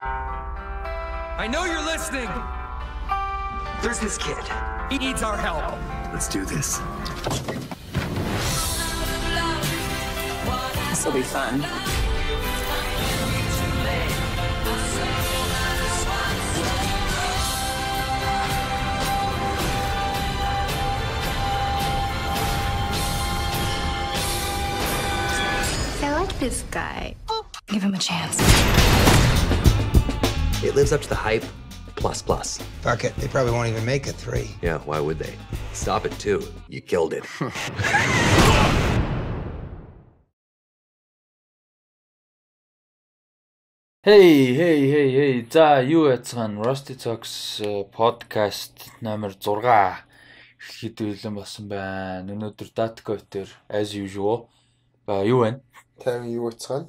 I know you're listening. There's this kid. He needs our help. Let's do this. This will be fun. I like this guy. Give him a chance. It lives up to the hype, plus. Fuck it, they probably won't even make it 3. Yeah, why would they? Stop it too. You killed it. Hey. За юу яцхан Rusty Talks podcast номер 6 эхлэхэд бэлэн болсон байна. Өнөөдөр Datco-тер as usual юу вэ? 50 юу яцхан?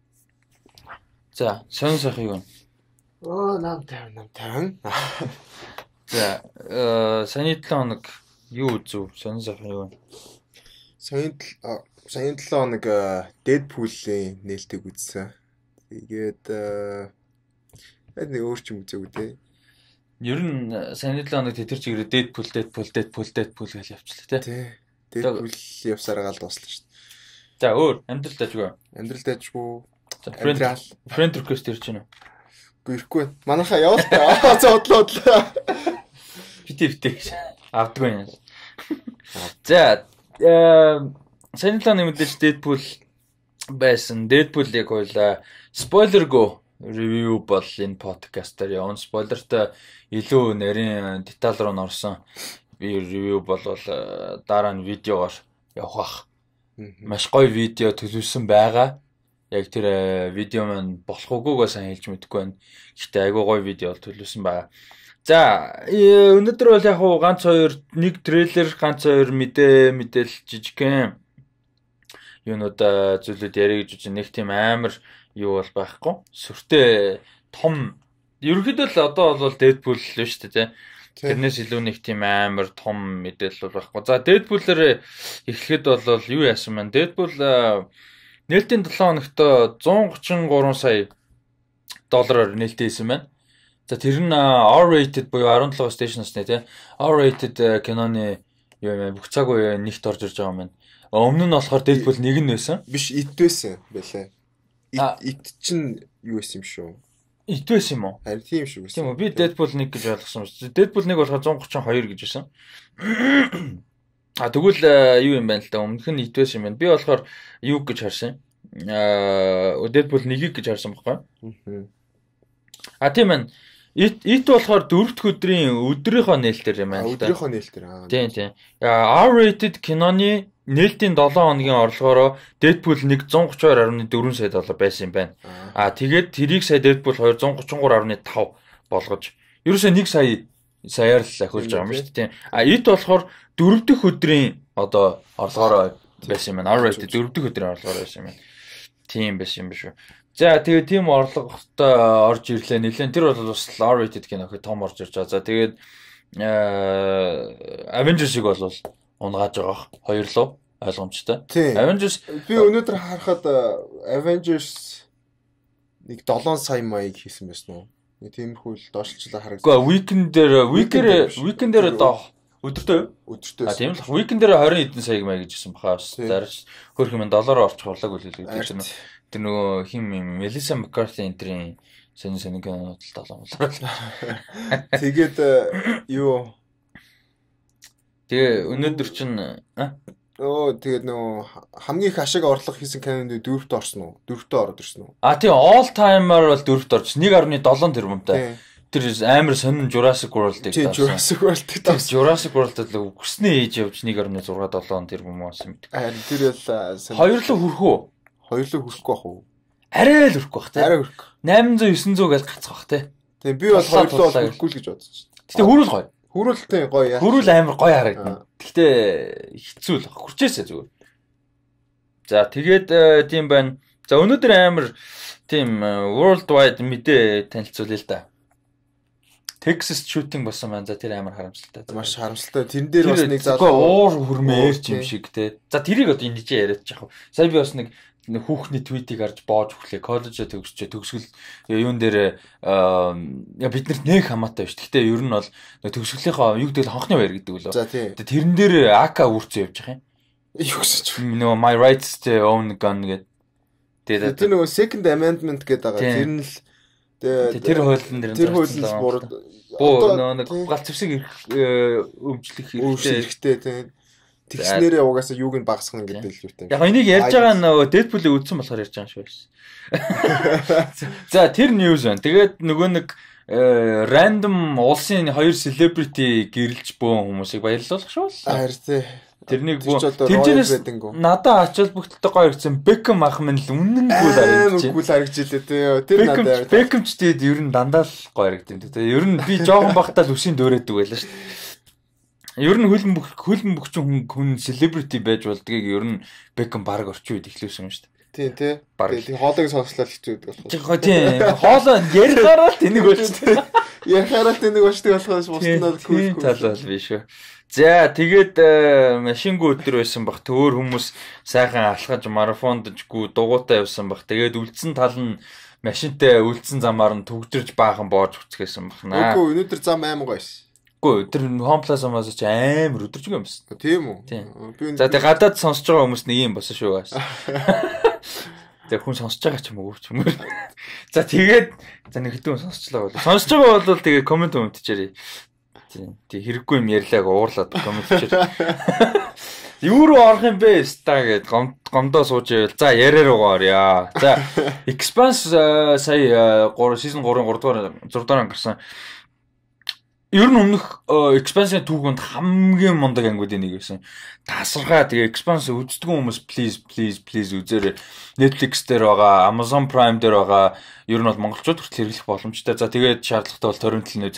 За, сонь сах юу вэ? Нам 50. За, саяны 7 хоног юу үзв? Сонь сах юу вэ? Саяны 7 хоног Deadpool-ийн нээлтийг үзсэн. Тэгээд нэг өөр ч юм үзээгүй дээ. Ер нь саяны 7 хоног тэр чигээр Deadpool гэж явчихлаа тий. Deadpool явсараа гал дуслаа шүү дээ. За, өөр амьдрал дажгүй. Амьдрал дажгүй. Friend request ирж байна уу? Гүрэхгүй. Манайхаа явал та. Зоодлоо. Битээ авдаггүй юм. За, саяны 7 хоног мэдээж Deadpool байсан. Deadpool яг бол spoiler-гүй review бол энэ podcast-аар явна. Spoiler-тай илүү нарийн деталь руу норсон. Би review бол дараа нь видеогоор явах. Маш гоё видео төлөвлөсөн байгаа. Яг тэр видео маань болох уугүйгээ сайн хэлж мэдэхгүй байна. Гэхдээ айгүй гоё видео төлөвлөсөн байгаа. За, өнөөдөр бол яг ганц хоёр нэг трейлер, ганц хоёр мэдээлэл жижигхэн юунууд зүйлүүд яриа гэж үзэн нэг тийм амар юу бол байхгүй. Сүртэй том ерөнхийдөө л одоо бол Deadpool л шүү дээ тий. Тэрнээс илүү нэг тийм амар том мэдээлэл бол байхгүй. За Deadpool-ээр эхлэхэд бол юу яасан маань Deadpool нээлтийн 7 хоногт 133 сая доллараар нээлттэй хийсэн байна. За тэр нь R-rated буюу 17 station-аас нэ тий. R-rated киноны юу юм бүх цаг үе нэгт орж ирж байгаа юм байна. Өмнө нь болохоор Deadpool 1 нь байсан. Биш, ит байсан байлаа. Ит чинь юу байсан юм шүү? Ит байсан юм уу? Харин тийм шүү. Тийм үү? Би Deadpool 1 гэж ойлгосон шүү. Deadpool 1 болохоор 132 гэж байсан. Тэгвэл юу юм байна л да? Өмнөх нь ит байсан юм байна. Би болохоор юу гэж харсан. Deadpool 1-ийг гэж харсан байхгүй. Тийм байна. Ит болохоор 4 дахь өдрийн өдрийнхөө нээлтээр юм байна л да. Өдрийнхөө нээлтээр. Тийм. R-rated киноны нээлтийн 7 хоногийн орлогоороо Deadpool 1 132.4 сая доллар байсан юм байна. Тэгээд тэрийг сая Deadpool 2 133.5 болгож ерөөсөө 1 саяар л ахиулж байгаа юм шүү дээ. Ит болохоор 4 дахь өдрийн одоо орлогоороо байсан юм байна. R-rated 4 дахь өдрийн орлогоор байсан юм байна. Тийм байсан юм биш үү. За тэгээд тийм орлоготой орж ирлээ нэлээд тэр бол бас R-rated кино их том орж ирж байгаа. За тэгээд Avengers-ыг бол унгааж байгаа хоёрлоо ойлгомжтой. Avengers би өнөөдөр харахад Avengers нэг 7 сая маяг хийсэн байсан уу? Нэг тиймэрхүү л доошлчлаа харагдсан. Үгүй weekend-ээр одоо өдөртөө. Тийм л weekend дээр 20 хэдэн сая маяг гэж хэлсэн баха. Зарж хөрх юм доллараар орчихварлаг үлээ гэж байна. Тэр нөгөө хим Melissa McCarthy энтрийн сонин кинонууд л долоомлоо. Тэгээд юу тэгээ өнөөдөр чинь тэгээд нөгөө хамгийн их ашиг орлого хийсэн кинонд 4-т орсон уу? 4-т ороод ирсэн үү? Тийм all timer бол 4-т орж 1.7 тэрбумтай. Тэр амар сонин Jurassic World-ыг таасан. Jurassic World-ыг таасан. Jurassic World-д л өгснээ ээж явж 1.67 тэрбум болсон мэт. Тэр бол хоёрлоо хүрэх үү? Хоёрлоо хүрэхгүй бах уу? Арай л хүрэхгүй бах те. Арай хүрэхгүй. 800 900 гэж гацх бах те. Тэгээ би бол хоёрлоо хүрэхгүй л гэж бодож байна. Гэтэ хүрүүл гоё. Хүрүүлтэй гоё яа. Хүрүүл амар гоё харагдана. Гэтэ хэцүү л хүрчээсээ зүгээр. За тэгээд тийм байна. За өнөөдөр амар тийм worldwide мэдээ танилцуулъя л да. Texas shooting болсон байна. За тэр амар харамсалтай. Маш харамсалтай. Тэрэн дээр бас нэг залуу уур хүрмээрч юм шиг те. За тэрийг одоо энэ чинь яриад яах вэ? Сая би бас нэг хүүхний твитийг харж боож өглөө коллежоо төгсгөл юун дээр биднэрт нэг хамаатай биш. Гэхдээ ер нь бол төгсгөлийнхаа юу гэдэг хонхны баяр гэдэг үлээ. За тийм. Тэрэн дээр АК үрцэн явж байгаа юм. Юу гэж нөгөө my rights to own gun гэдэг. Тэр нөгөө second amendment гэдэг байгаа. Тэр нь л тэр хуулийн дээр тэр хуулинд буу нэг галт зэвсэг өмчлөх хэрэгтэй тийм. Тэгснээрээ угаасаа юуг нь багасгах гэдэг л үүтэй. Яг энийг ярьж байгаа нөгөө Deadpool-ийг үзсэн болохоор ярьж байгаа юм шүү байсан. За тэр news байна. Тэгээд нөгөө нэг random улсын 2 celebrity гэрэлж бөөн хүмүүсийг баярлуулах шүү. Харин тий. Тэрнийг тэмчээс надад ачаал бүгдтэй гоё ирсэн. Beckham ах минь л үнэнгүй харагдаж байна. Үнэнгүй харагдаж илээ тий. Тэр надад Beckham ч тэгээд ер нь дандаа л гоё харагдав тий. Ер нь би жоохон бахтаа л үсийн дөөрөөдөг байлаа шүү. Ер нь хөлн бөхчин хүн celebrity байж болдгийг ер нь Beckham баг орчин үед эхлүүлсэн юм шүү дээ. Тийм тий. Тийм хоолойг сонслол хэцүү гэдэг болохоор. Тийм. Хоолой ярихаараа л тэнэг болчихсон. Ярихаараа л тэнэг болчихдог болохоос бусдад кул тал бол биш шүү. За тэгээд машингүй өдөр байсан баг. Төөр хүмүүс сайхан алхаж марафонджгүй дугуйтай явсан баг. Тэгээд үлдсэн тал нь машинтай үлдсэн замаар нь төгжирж баахан боож үцгээсэн багнаа. Үгүй өнөөдөр зам аймаг байсан. Тэр Homeplace-аас ч амар өдөржиг юм байна. Тийм үү? За тэг гадаад сонсож байгаа хүмүүс нэг юм босон шүү бас. Тэг хүн сонсож байгаа ч юм уу ч юм уу. За тэгээд нэг хэдэн сонсчлаа бол. Сонсож байгаа бол тэгээ комент хийчээрэй. Тэг хэрэггүй юм ярьлааг уурлаад комент хийчээрэй. Юу руу орох юм бэ? Ста гэд гомдоо сууж ивэл за яриа руугаа орё. За Expanse сая season 3-ын 6 дугаар гарсан. Ер нь өмнөх expansion түүхэнд хамгийн мундаг ангиудын нэг байсан. Тасархаа тэгээ expansion үздэг хүмүүс please үзээрэй. Netflix дээр байгаа, Amazon Prime дээр байгаа. Ер нь бол монголчууд хүртэл хэрэглэх боломжтой. За тэгээд шаардлагатай бол торрентл нэж.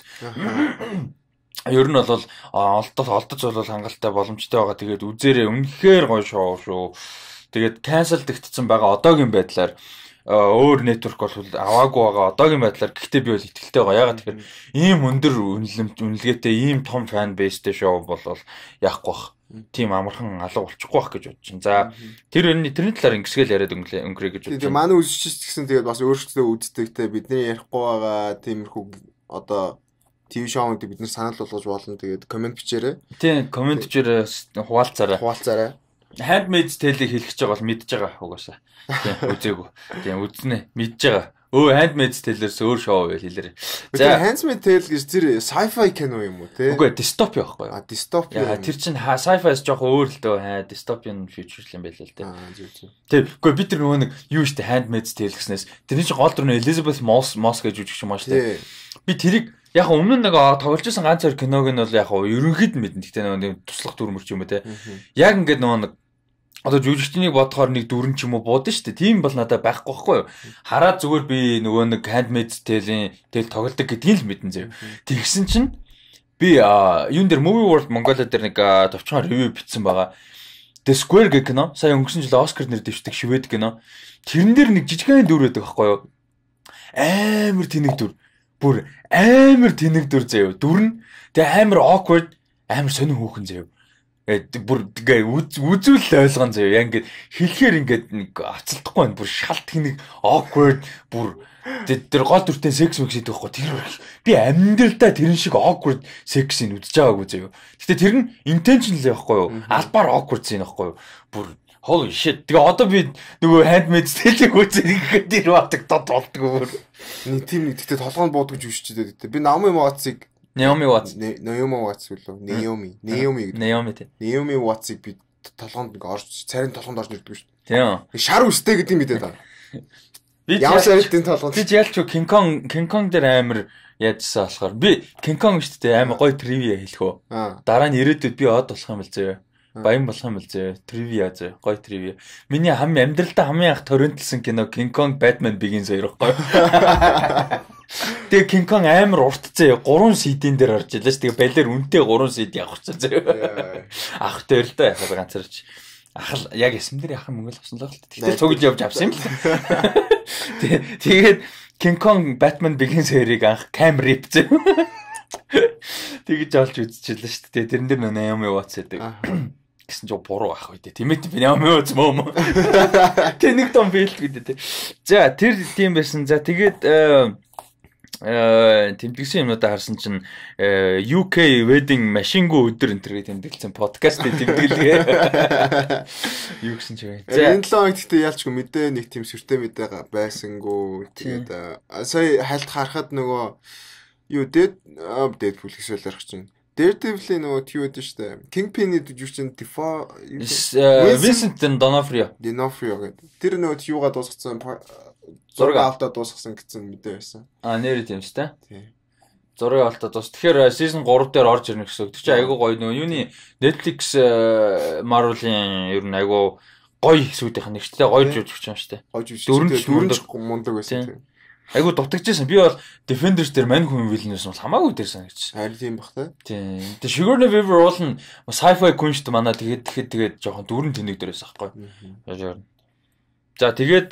Ер нь бол олдож бол хангалттай боломжтой байгаа. Тэгээд үзээрэй. Үнэхээр гоё шоу шүү. Тэгээд cancel дэгтсэн байгаа одоогийн байдлаар өөр network бол аваагүй байгаа. Одоогийн байдлаар гэхдээ би бол итгэлтэй байгаа. Ягаад тэгэхээр ийм өндөр үнэлгээтэй ийм том fan baseтэй шоу бол яахгүй бах. Тим амархан алга болчихгүй бах гэж бодож байна. За тэрний талаар ингэсгээл яриад өнгөрөө гэж бодож байна. Манай үзэгчч гэсэн тэгээд бас өөрсдөө үздэг те бидний ярихгүй байгаа тиймэрхүү одоо ТV шоунд бид нар санал болгож болно. Тэгээд комент бичээрэй. Тийм комент бичээрэй хуваалцаарай. Handmaid's Tale-ийг хэлчихэж байгаа бол мэдж байгаа угаасаа. Тийм үзээгүй. Тийм үзнэ мэдж байгаа. Handmaid's Tale-ээс өөр шоу байл хэлээрэй. За Handmaid's Tale гэж тэр sci-fi кино юм уу те? Үгүй дистопи байхгүй юу? Дистопи. Яа тэр чинь sci-fi-с жоохон өөр л дөө. Dystopian future юм байл л те. Тийм. Үгүй би тэр нөгөө нэг юу штэ Handmaid's Tale гэснээс тэрний чинь гол дүр нь Elizabeth Moss гэж үжигч юм аа штэ. Би тэрийг яг өмнө нэг тогложсэн ганц хоёр киног нь бол яг ерөнхийд нь мэднэ. Гэхдээ нэг туслах дүр мөрч юм уу те. Яг ингээд нөгөө нэг одоо жүжигчнийг бодохоор нэг дүрэн ч юм уу буудсан шүү дээ. Тийм бол надад байхгүй байхгүй юу. Хараад зүгээр би нөгөө нэг Handmaid's Tale-ийн тэл тоглодог гэдгийг л мэдэн заяа. Тэгсэн чинь би юун дээр Movie World Mongolia дээр нэг товчхон ревю бичсэн байгаа. The Square гэх кино сая өнгөрсөн жил Оскар нэр дэвшдэг швед кино. Тэрэн дээр нэг жижигхэн дүр байдаг байхгүй юу. Амар тэнэг дүр. Бүр амар тэнэг дүр заяа. Дүр нь тэгээ амар awkward, амар сонин хүүхэн заяа. Бүр тэгээ үзүүл ойлгон заяа. Яг ингээд хэлэхээр ингээд нэг авцалдахгүй байна. Бүр шалт тэнэг awkward бүр тэр гол дүртэй секс мэгс идэх байхгүй. Тэр би амьдралдаа тэрэн шиг awkward сексийг үзэж байгаагүй заяа. Гэтэ тэр нь intentional байхгүй юу? Албаар awkward зин байхгүй юу? Бүр holy shit. Тэгээ одоо би нөгөө Handmaid's Tale-ийг үзэх гэдэг батг дод болдгоо бүр. Нэг тийм нэг тэгтээ толгоонд буудаг гэж үсчихэд байдаг. Би Naomi Watts-ыг Naomi Watts үлээ. Naomi Watts-ыг би толгоонд нэг орж царийн толгоонд орж ирдэг шүү дээ. Тийм. Шар үстэй гэдэг юм мэдээ та. Би ямар сарилтын толгоонд. Би ялч King Kong дээр амар яажсан болохоор би King Kong шүү дээ амар гоё trivia хэлэх үү. Дараа нь ирээдүйд би од болох юм л зөө. Баян болох юм л зөө. Trivia зөө. Гоё trivia. Миний амьдралдаа хамгийн анх торрентлсэн кино King Kong Batman Begins 2 гоё. Тэгээ King Kong амар уртцээ 3 CD-н дээр орж илаа ш. Тэгээ балер үнэтэй 3 CD авах гэж зөө. Ах дээр л да яхаа ганцаарч. Ахал яг эсэм дээр яхаа мөнгө л авсан л та. Тэгтэл цугж явж авсан юм л. Тэгээд King Kong Batman Begins 2-ыг анх Cam Rip зөө. Тэгж олж үзчихлээ ш. Тэрэн дээр Naomi Watts гэдэг. гэсэн чинь буруу ах үү те. Тимэт би ямар мөө змөө. Тэ нэг том фейлт гэдэг те. За тэр тийм байсан. За тэгээд тэмдэглэсэн юмудаа харсан чинь UK wedding машингу өдөр энэ төр тэмдэглэсэн подкаст тэмдэглэгээ. Юу гэсэн ч вэ? За энэ 7 хоногт гэхдээ ялчгүй мэдээ нэг тийм сүртэй мэдээ байсангүй. Тэгээд сая хальт харахад нөгөө юу Deadpool гэсэн л ярих чинь. Daredevil-ийн нөгөө юу гэдэг штэ. Kingpin-ийн жүжигч чинь Vincent D'Onofrio гэдэг. Тэр нөгөө юугаа дуусгацсан зураг авалтаа дуусгасан гэсэн мэдээ байсан. Нэр тийм шүү дээ. Тийм. Зураг авалтаа дуус. Тэгэхээр season 3 дээр орж ирнэ гэсэн үг. Тэр чинь айгүй гоё нөгөө юуны Netflix Marvel-ийн ер нь айгүй гоё хэсгүүдийнх нь нэгтэй гоё жүжигч юм шүү дээ. Дөрөв мундаг байсан. Айгүй дутагдчихсан. Би бол Defenders дээр мань хүн villain байсан бол хамаагүй дээр санагдчихсан. Харин тийм бах та. Тийм. Тэгээ Sigourney Weaver бол нь sci-fi kunst манай тэгээд жоохон дөрөн тэнэг дээрээс ахгүй. За тэгээд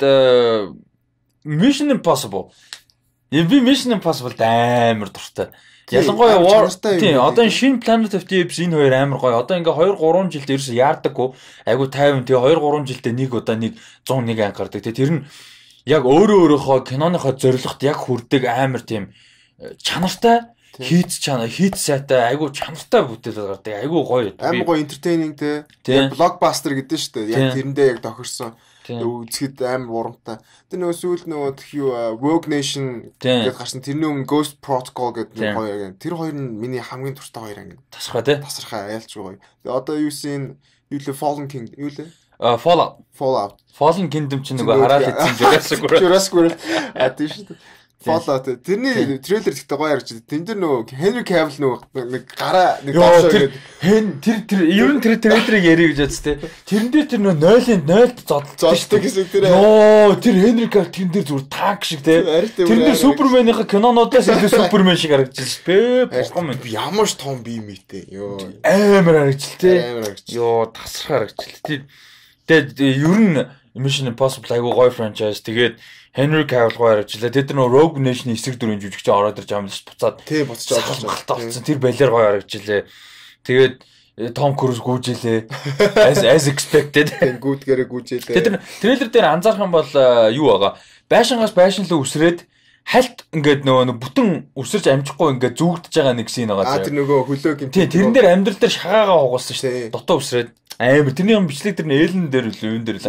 Mission Impossible. Би Mission Impossible амар дуртай. Ялангуяа тийм одоо шинэ Planet of the Apes энэ хоёр амар гоё. Одоо ингээ 2-3 жилд ерөөсө яардаггүй. Айгу 50 тэгээ 2-3 жилдээ нэг удаа нэг 101 анги гардаг. Тэгээ тэр нь яг өөрийнхөө киноныхоо зорилгот яг хүрдэг амар тийм чанартай хийц сайтай айгу чанартай бүтээл гардаг. Айгу гоё. Амар гоё entertaining те. Blockbuster гэдэг нь шүү дээ. Яг тэрэндээ яг тохирсон. Үзэхэд амар урамтай. Тэр нөгөө сүүл нөгөө Rogue Nation гэдэг гарсан. Тэрний өмнө Ghost Protocol гэдэг нэг хоёр. Тэр хоёр нь миний хамгийн дуртай хоёр анги. Тасархаа тий. Тасархаа ялч гоё. Тэгээ одоо юу син юу лээ Fallen King юу лээ? Fallout. Fallen Kingdom ч нөгөө хараад идсэн Jurassic World. Тийм шүү дээ. Fallout. Тэрний трейлер гэхдээ гоё харагдчих. Тэн дээр нөгөө Henry Cavill нөгөө нэг гараа нэг доошоо гэдэг. Тэр ер нь тэр трейлерыг ярих гэж бодсон те. Тэрэн дээр тэр нөгөө 0-0-д зодтолдог гэсэн тэр. Тэр Henry Cavill тэрэн дээр зүгээр танк шиг те. Тэр дээр Суперменийхээ кинонуудаас илүү Супермен шиг харагдчихсан. Ямар ч том бие мэтэй. Йоо. Амар харагдчих те. Йоо, тасрах харагдчих. Тэгээд ер нь Mission Impossible айгуу гоё franchise. Тэгээд Henry Cavill гоё харагдчихлаа. Тэд нар Rogue Nation-ийн эсрэг дүрийн жүжигч ороод ирж амлаж буцаад буцаж олж. Тэр балиар гоё харагдчихлаа. Тэгээд Tom Cruise гүйжээлээ. As expected. Гүүдгээрээ гүйжээлээ. Тэд нар трейлер дээр анзаарах юм бол юу байгаа? Байшингаас байшинлуу үсрээд хальт ингээд нөгөө бүтэн өсөрж амжихгүй ингээд зүгдэж байгаа нэг scene байгаа. Тэр нөгөө хөлөөг юм. Тийм тэрэн дээр амьдрал дээр шахаагаа хугасан шүү дээ. Дутуу өсрээд амар тэрний юм бичлэг тэр нь Ellen дээр л энэ дээр л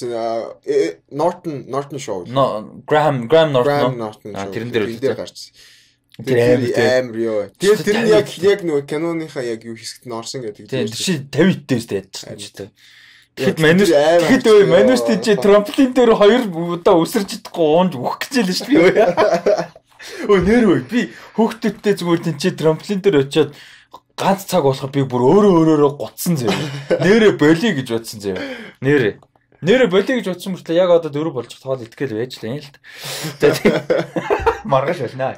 гарч. Norton show. Graham Norton. Тэрэн дээр гарч. Тэр амар ёо. Тэр нь яг нөгөө киноныхаа яг юу хэсэгт нь орсон гэдэг. Тийм чи 50 дээрс дайдчихсан. Тэгэхэд манус тийч трамплин дээр 2 удаа өсөрж идахгүй уунж үхэх гэж л шүү дээ. Өө нэр үе би хөөхтөдтэй зүгээр тийч трамплин дээр очиод ганц цаг болохоо би бүр өөрөө гутсан зав. Нэрэ болиё гэж бодсон зав. Нэрэ болиё гэж бодсон мөртлөө яг одоо 4 болж тоол итгэл байж л юм л та. Маргаш байна.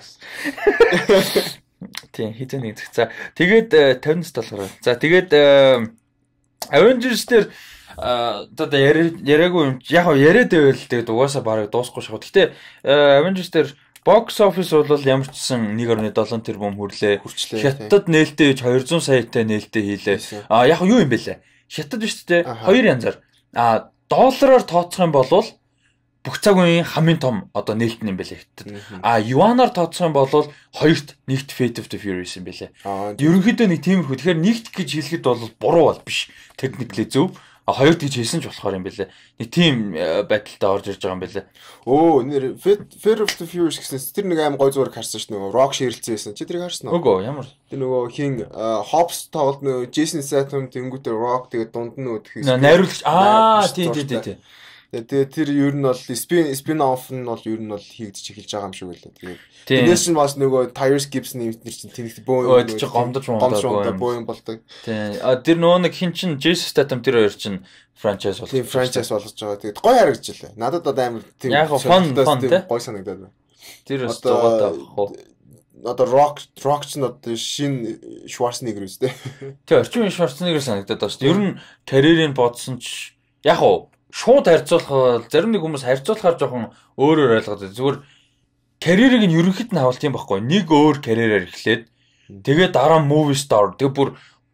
Тийм хитэн нэг. За тэгээд 50-аас толгороо. За тэгээд Avengers дээр одоо яриаггүй юм. Яг яриад байвал тэгээд угаасаа бараг дуусахгүй шахав. Гэтэ Avengers дээр box office бол ямар ч гэсэн 1.7 тэрбум хүрлээ. Хятад нээлттэй 200 саятай нээлттэй хийлээ. Яг юу юм бэ лээ? Хятад биш үү? Хоёр янзаар. Доллараар тооцох юм бол бүх цаг үеийн хамгийн том одоо нээлт юм байлээ хятад. Юанаар тооцох юм бол хоёрт нэгт Fate of the Furious юм байлээ. Ерөнхийдөө нэг тиймэрхүү. Тэгэхээр нэгт гэж хэлэхэд бол буруу бол биш. Technically зөв. Хоёрт гэж хэлсэн ч болохоор юм байлээ. Нэг тийм байдалтай орж ирж байгаа юм байлээ. Нэр Fate of the Furious гэсэн тэр нэг аим гой зураг харсан ш нь нөгөө Rock ширэлцсэн байсан. Чи тэрийг харсан уу? Үгүй ямар. Тэр нөгөө хин Hobbs тоглолт нөгөө Jason Statham тэнгүүтээ Rock тэгээд дунд нь нөгөө найруулагч тийм. Тэгээд тэр ер нь бол spin off нь бол ер нь бол хийгдэж эхэлж байгаа юм шиг байлаа. Тэгээд тэрнээс нь бас нөгөө Tyrese Gibson нэмтэр чинь тэнэгт бөө чи гомдож бөө болдог. Тийм. Тэр нөгөө нэг хин чин Jason Statham тэр хоёр чин franchise болгож. Тийм franchise болгож байгаа. Тэгээд гоё харагдчихлаа. Надад одоо амар тийм гоё санагдаад байна. Тэр өстөө одоо Rock ч одоо шин Schwarzenegger үстэй. Тийм орчин Schwarzenegger санагдаад байна шүү дээ. Ер нь карьерийг бодсон ч яг уу шууд харьцуулах зарим нэг хүмүүс харьцуулахаар жоохон өөрөөр ойлгоод зүгээр карьерийг нь ерөнхийд нь хавалт юм байхгүй. Нэг өөр карьераар эхлээд тэгээд дараа movie star тэгээд бүр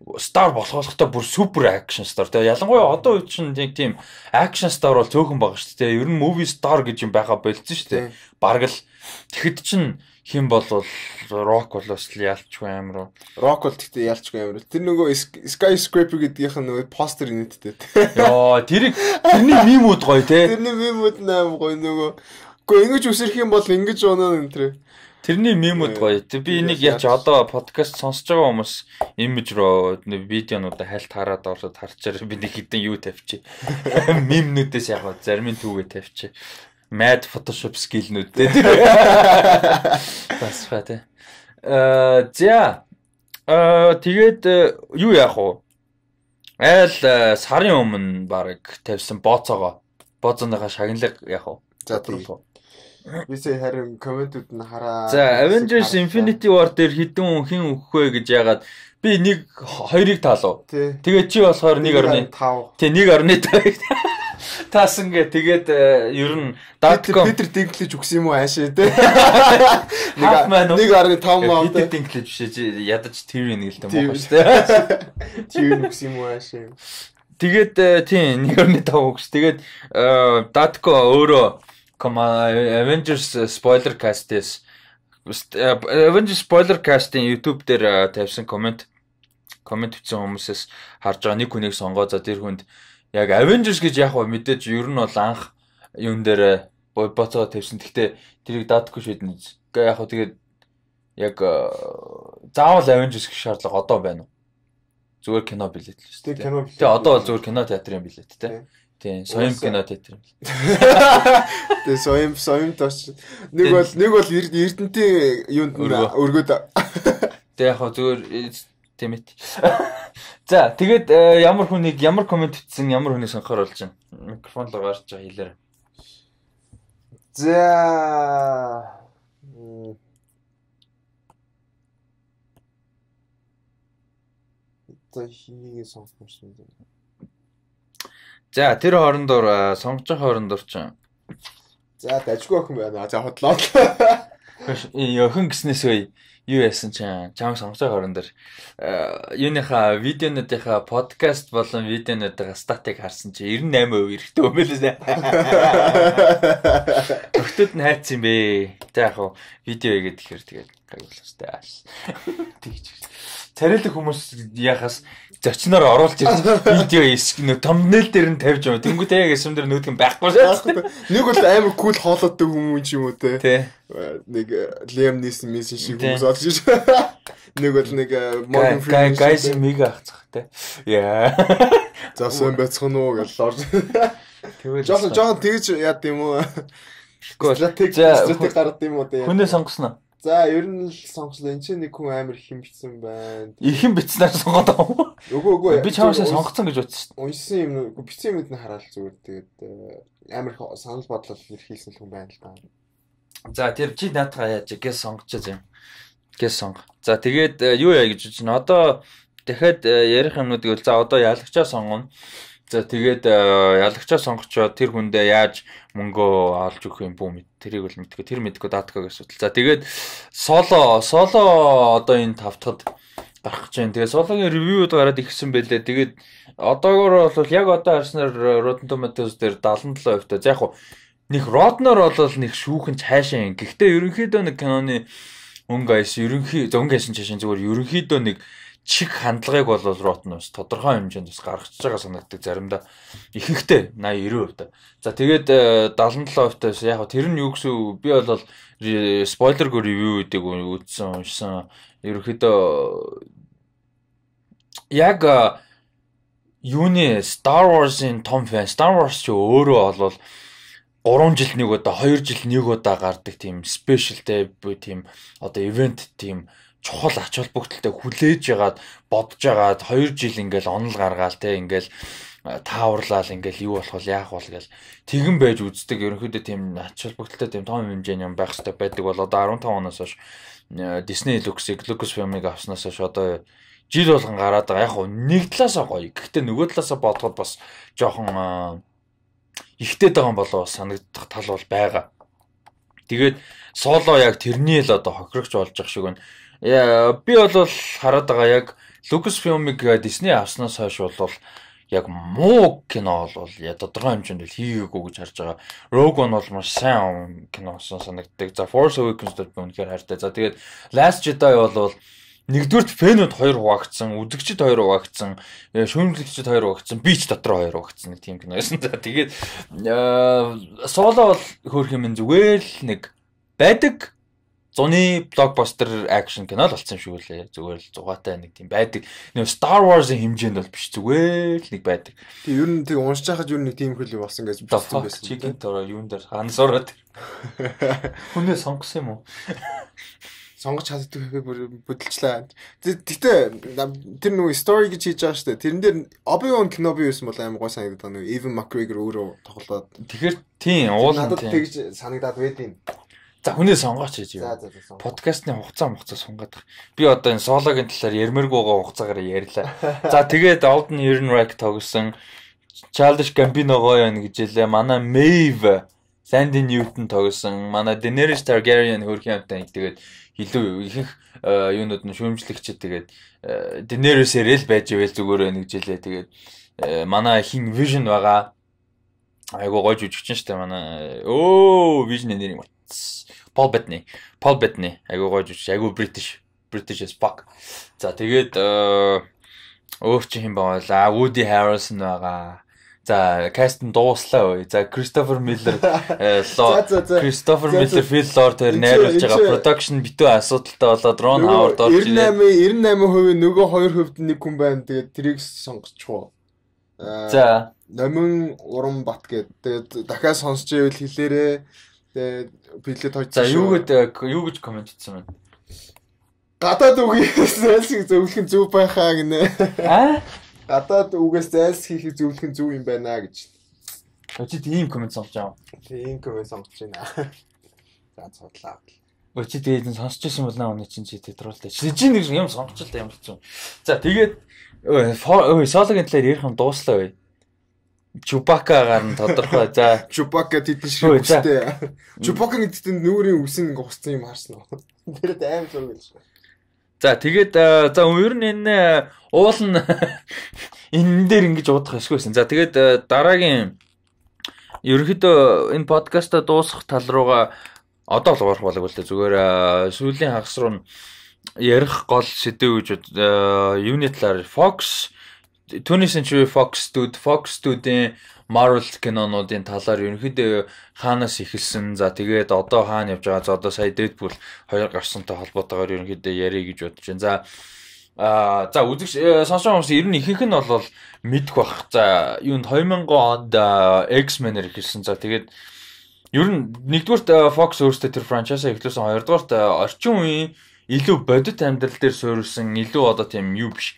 стар болохоостой бүр супер акшн стар. Тэгээ ялангуяа одоо үед чинь тийм акшн стар бол цөөхөн байгаа шүү дээ. Ер нь movie star гэж юм байха болцсон шүү дээ. Бараг л тэгэхэд чинь хин бол Rock болоос л ялчгүй амар. Rock бол тэгтээ ялчгүй амар. Тэр нөгөө Skyscraper гэдгийнх нь нөгөө постэр нэттэй. Йоо, тэрний мемүүд гоё те. Тэрний мемүүд нээр гоё нөгөө. Гэхдээ ингэж үсрэх юм бол ингэж оноо энэ тэр. Тэрний мемүүд гоё. Би энийг яаж одоо подкаст сонсож байгаа хүмүүс имиж руу видеонуудаа хайлт хараад ороод харчаар би нэг хитэн юу тавьчих. Мемнүүдээс яг зарим нь түүгээ тавьчих. Mad Photoshop skill-нүүд дээ. Бас фатэ. Тэгээд юу яах вэ? Айл сарын өмнө баг тавьсан бооцоогоо. Бооцооныхаа шагналыг яах вэ? За тийм. Бисээ харин комментүүд нь хараа. За Avengers Infinity War дээр хідэн хин өгөх вэ гэж яагаад би 2-ыг таалав. Тэгээд чи болохоор 1.5. Тий 1.5. Таасан гэ тэгээд ер нь Datcom Питер Dinklage өгсөн юм уу аашаа те. 1.5 маа Питер Dinklage шиж ядаж Tyrion гэлтэй мохоо штэ. Tyrion өгсөн юм уу аашаа. Тэгээд тийм 1.5 өгс. Тэгээд Datco өөрөө Avengers spoiler cast-ээс Avengers spoiler cast-ийн YouTube дээр тавьсан комент бичсэн хүмүүсээс харж байгаа нэг хүнийг сонгоо. За тэр хүнд яг Avengers гэж яг мэдээж ер нь бол анх юун дээр боцоо тавьсан. Гэхдээ тэрийг Datco шийднэ. Яг тэгээд яг заавал Avengers гэх шаардлага одоо байна уу? Зүгээр кино билет л шүү дээ. Тэгээ одоо бол зүгээр кино театрын билет те. Тийм, соём кино театр. Тэгээ соём тооч. Нэг бол Эрдэнтийн юунд өргөд. Тэгээ яг зүгээр тийм ээ. За тэгээд ямар хүнийг ямар комент бичсэн ямар хүнийг сонхоор болж байна. Микрофон руу гарч байгаа хэлээрэй. За хинийг сонгосон юм. За тэр хоорондоор сонгож байгаа хоорондоор ч за дажгүй охин байна. За хотлоо. Охин гиснээсөө юу яасан чам сонгож байгаа хоорондоор юуныхаа видеонуудынхаа подкаст болон видеонуудынхаа статик харсан чи 98% эрэхтэй юм байлээ. Өгтөд нь хайцсан юм бэ. За яг видео хийгээд тэгэхээр тэгээд гайвуулстай. Тэгж. Царайлаг хүмүүс яхаас зочноор оруулж ирж видео хийх thumbnail дээр нь тавьж байгаа. Тэнгүүтээ яг эсрэг дээр нүүдгэн байхгүй шээ. Нэг бол амар кул хоолойтой хүмүүс юм уу те. Нэг Liam Neeson шиг хүмүүс олж ирж. Нэг бол нэг Morgan Freeman guys мега ахцах те. Яа. За сон бацхан уу гэж орж. Тэгвэл жоохон тэгж яад юм уу? Стратеги гаргад юм уу те. Хүнээ сонгосноо. За ер нь л сонгослоо. Энд чинь нэг хүн амар их бичсэн байна. Их бичснээр сонгоод байгаа юм. Үгүй. Би чамаас сонгоцсон гэж бодсон шүү дээ. Уншсан юм бичсэн юмд нь хараад зүгээр тэгээд амар санал бодлол илэрхийлсэн хүн байна л да. За тэр чи наадгаа яаж гээс сонгочоо юм. Гээс сонго. За тэгээд юу яа гэж байна. Одоо дахиад ярих юмнуудыг бол за одоо ялагчаа сонгоно. За тэгээд ялагчаа сонгочоод тэр хүндээ яаж мөнгөө олж өгөх юм бүү мэд. Тэрийг бол мэдгүй. Тэр мэдгүй Datco-г асуудал. За тэгээд соло одоо энэ 5 дахьад гарах гэж байна. Тэгээд сологийн ревюуд гараад ирсэн байлээ. Тэгээд одоогоор бол яг одоо харснаар Rotten Tomatoes дээр 77%. За яг нэг Rotten-оор бол нэг шүүхэн цаашаа юм. Гэхдээ ерөнхийдөө нэг киноны өнгө айс өнгө айсан чашаа зүгээр ерөнхийдөө нэг чиг хандлагыг бол Rotten-оос тодорхой хэмжээнд бас гаргаж байгаа санагддаг заримдаа ихэнхдээ 80-90%. За тэгээд 77%-аас яг тэр нь юу гэсэн би бол спойлергүй ревюудыг үзсэн уншсан. Ерөнхийдөө яг юуны Star Wars-ын том фэн. Star Wars ч өөрөө бол 3 жил нэг удаа 2 жил нэг удаа гардаг тийм special day тийм одоо event тийм чухал ач холбогдолтой хүлээж ягаад бодож ягаад 2 жил ингээл онол гаргаал те ингээл тааварлал ингээл юу болох вэ яах вэ гэл тэгэн байж үздэг ерөнхийдөө тийм ач холбогдолтой тийм том хэмжээний юм байх хэрэгтэй байдаг бол одоо 15 оноос хойш Disney Lucasfilm-ыг авснаас хойш одоо жил болгон гараад байгаа яг нэг талаасаа гоё гэхдээ нөгөө талаасаа бодоход бас жоохон ихтэй байгаа юм болоо санагдах тал бол байгаа. Тэгээд соло яг тэрний л одоо хохирогч болж байгаа шиг байна. Би бол хараад байгаа яг Lucasfilm-ыг Disney авснаас хойш бол яг муу кино бол тодорхой хэмжээнд хийгээгүй гэж харж байгаа. Rogue One бол маш сайн кино санагддаг. За Force Awakens дээр би үнэхээр хайртай. За тэгээд Last Jedi бол нэгдүгürt фэнүүд 2 хуваагдсан, үзэгчид 2 хуваагдсан, шүүмжлэгчид 2 хуваагдсан, би ч дотор 2 хуваагдсан нэг тийм кино байсан. За тэгээд Solo бол хөөх юм зүгээр л нэг байдаг зуны блокбастер акшн кино л болсон юм шиг үлээ. Зүгээр л зугаатай нэг тийм байдаг. Нэг Star Wars-ын хэмжээнд бол биш, зүгээр л нэг байдаг. Тэг ер нь тэг уншиж хахад ер нь нэг тийм хөл болсон гэж бичсэн байсан. Chicken Tora юун дээр ханас ороод. Хүнээ сонгосон юм уу? Сонгож чаддаг бүдэлчлээ. Гэтэ тэр нөгөө story гэж хийж байгаа шүү дээ. Тэрэн дээр Obi-Wan Kenobi байсан бол аим гоо санагдаад нөгөө Ewan McGregor өөрөө тоглоод. Тэгэхээр тийм уулын тийм. Надад тэгж санагдаад байдیں۔ За хүнээ сонгооч гэж юу. Подкастны хугацаа сонгоод байгаа. Би одоо энэ Solo-гийн талаар ярмэргүйгээ хугацаагаар ярьлаа. За тэгээд Alden Ehrenreich тогсон Childish Gambino-гоо яана гэж хэлээ. Манай Maeve Sandy Newton тогсон. Манай Daenerys Targaryen хөрхийн амтай тэгээд илүү ихэнх юунууд нь шүүмжлэгчид тэгээд Daenerys-ээр л байж ивэл зүгээр байна гэж хэлээ. Тэгээд манай хин Vision байгаа. Айгуу гой жүжигчин штэ манай. Vision-ийн нэр юм. Paul Bettany. Айгуу гой жүжигч. Айгуу British as fuck. За тэгээд өөр чи хэм байгалаа. Woody Harrelson байгаа. За каст нь дууслаа ой. За Christopher Miller Phil Lord тэр найруулж байгаа production битүү асуудалтай болоод Ron Howard орж ирээ. 98% нөгөө 2% нэг хүн байна. Тэгээд тэрийг сонгочихвоо. За Номин Уран Бат гэдэг. Тэгээд дахиад сонсч ивэл хэлээрээ. Тэгээд билет хойч. За юу гэж комент хийсэн байна? Гадаад үгээс зайлсхийг зөвлөх нь зөв байхаа гинэ. Гадаад үгээс зайлсхийг зөвлөх нь зөв юм байна гэж. Өчид ийм комент сонгож байгаа. Тийм комент сонгож байна. За цодлаа. Өчид тэгээд сонсч байсан бол наа чинь чи тетролтой. Чи нэг юм сонгочлаа юм чинь. За тэгээд Solo-гийн талаар ярих юм дууслаа бай. Chewbacca-гаар нь тодорхой. За Chewbacca тэдэн шиг үстэй. Chewbacca-гийн тэдэнд нүүрийн үсэн гусцсан юм харсан уу? Тэр аим зураг гэж. За тэгээд за ер нь энэ уул нь энэ дээр ингэж уудах эсвэсэн. За тэгээд дараагийн ерөнхийдөө энэ подкаста дуусгах тал руугаа одоо л орох болог үлээ. Зүгээр сүүлийн хагас руу ярих гол сэдв гэж юуны талаар Fox 20th Century Fox Studio-ийн Marvel кинонуудын талаар ерөнхийдөө хаанаас эхэлсэн. За тэгээд одоо хаана явж байгаа. За одоо сая Deadpool 2 гарсантай холбоотойгоор ерөнхийдөө ярих гэж бодож байна. За үзэгч сонсож байгаа хүмүүс ер нь ихэнх нь бол мэдэх бах. За юунд 2000 онд X-Men-ээр эхэлсэн. За тэгээд ер нь нэгдүгürt Fox өөрсдөө тэр франчайзаа эхлүүлсэн. Хоёрдугаарт орчин үеийн илүү бодит амьдрал дээр суурилсан илүү одоо тийм юу биш.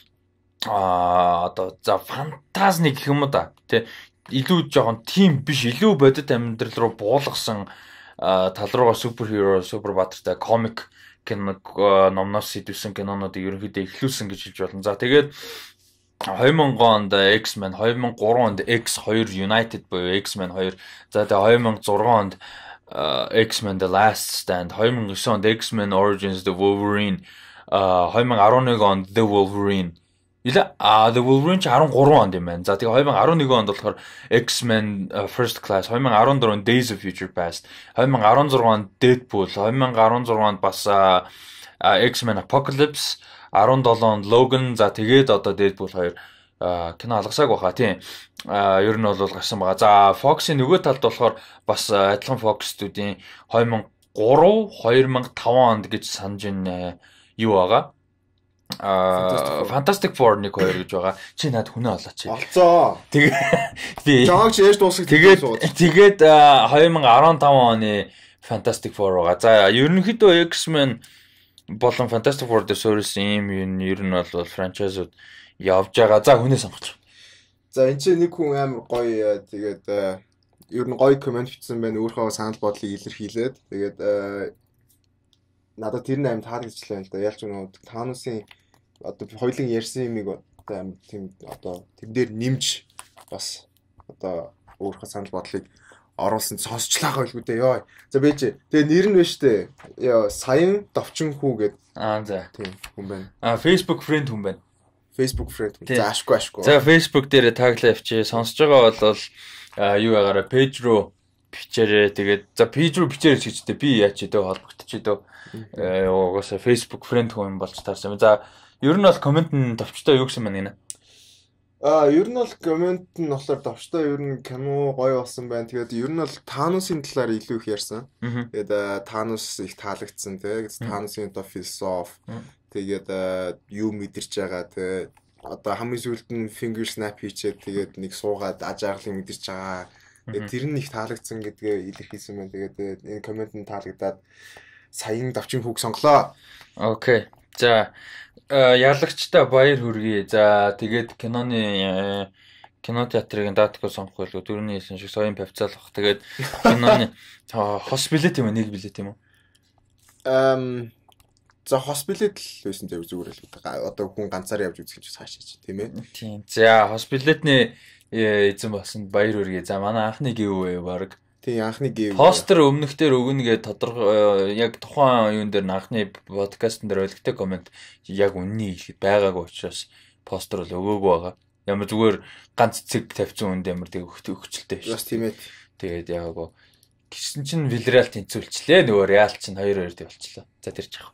Одоо за фантазни гэх юм уу да. Тэ илүү жоохон тийм биш, илүү бодит амьдрал руу буулгасан тал руугаа суперхеро, супер баатартай комик кино номноос сэтвсэн кинонуудыг ерөнхийдөө эхлүүлсэн гэж хэлж болно. За тэгээд 2000 онд X-Men, 2003 онд X2 United буюу X-Men 2. За тэгээд 2006 онд X-Men The Last Stand, 2009 онд X-Men Origins The Wolverine, 2011 онд The Wolverine. The Wolverine 13 онд юм байна. За тэгээ 2011 онд болохоор X-Men First Class, 2014 Days of Future Past, 2016 онд Deadpool, 2016 онд бас X-Men Apocalypse, 17 онд Logan. За тэгээд одоо Deadpool 2 кино алгасааг баха тийм. Ер нь бол гарсан байгаа. За Fox-ийн нөгөө талд болохоор бас адилхан Fox студийн 2003, 2005 онд гэж санаж ин юу байгаа. Fantastic Four 1 2 гэж байгаа. Чи над хүнээ олооч. Олцоо. Тэгээд Жогч яаж дуусах тэгээд 2015 оны Fantastic Four байгаа. За ерөнхийдөө X-Men болон Fantastic Four дээр суурилсан юм ер нь бол франчайзууд явж байгаа. За хүнээ сонгоч. За энэ чинь нэг хүн амар гоё тэгээд ер нь гоё комент бичсэн байна. Өөрийнхөө санал бодлыг илэрхийлээд тэгээд надад тэр нь аим таалагдчихлаа л да. Ялч нөгөө Таносын одоо хоёулын ярьсан юмыг аим тийм одоо тэр дээр нэмж бас одоо өөрийнхөө санал бодлыг оруулсан сонсчлаа байлгүй дээ ёо. За бэж. Тэгээ нэр нь биш дээ. Яа саян давчин хүү гэд. За. Тийм хүн байна. Facebook friend хүн байна. Facebook friend. За ашгүй. За Facebook дээр таглаа явчих. Сонсож байгаа бол юу ягаараа пэйж руу бичээрэй. Тэгээд за пэйж руу бичээрэй гэжтэй би яач идэ холбогдчих идэ. Угаасаа Facebook friend хүн болж таарсан. За ер нь бол комент нь товчтой юу гэсэн байна гинэ. Ер нь бол комент нь болохоор давчтай ер нь кино гоё болсон байна. Тэгээд ер нь бол Танусын талаар илүү их ярьсан. Тэгээд Танус их таалагдсан тий. Танусын философи тэгээд юу мэдэрч байгаа тий. Одоо хамгийн сүүлд нь finger snap хийчээд тэгээд нэг суугаад ажаарлыг мэдэрч байгаа. Тэгээд тэр нь их таалагдсан гэдгээ илэрхийлсэн байна. Тэгээд энэ комент нь таалагдаад саян давчин хүүг сонглоо. Окей. За ялагчтай баяр хүргэе. За тэгээд киноны кино театрын даатгыг сонгох байлгүй. Дөрөвний хэлсэн шиг соён павцаалах. Тэгээд киноны хос билет юм нэг билет юм уу? За хос билет л байсан зүгээр л одоо хүн ганцаар явж үзэх гэж цаашаач тийм ээ. Тийм. За хос билетний эзэн болсон баяр хүргэе. За манай анхны giveaway баг. Тийм анхны giveaway. Постэр өмнөхдөр өгнө гэж тодорхой яг тухайн юун дээр анхны подкастн дээр ойлгохтой комент яг үнний хэлэхэд байгаагүй учраас постэр бол өгөөгүй байгаа. Ямар зүгээр ганц цэг тавьсан үнд ямар тэг өгчлөлтэй биш. Тийм ээ. Тэгээд яагаад гисэн чинь Вильреал тэнцүүлчлээ нөгөө Реал чинь 2-2 дэг болчихлоо. За тэр ч яах.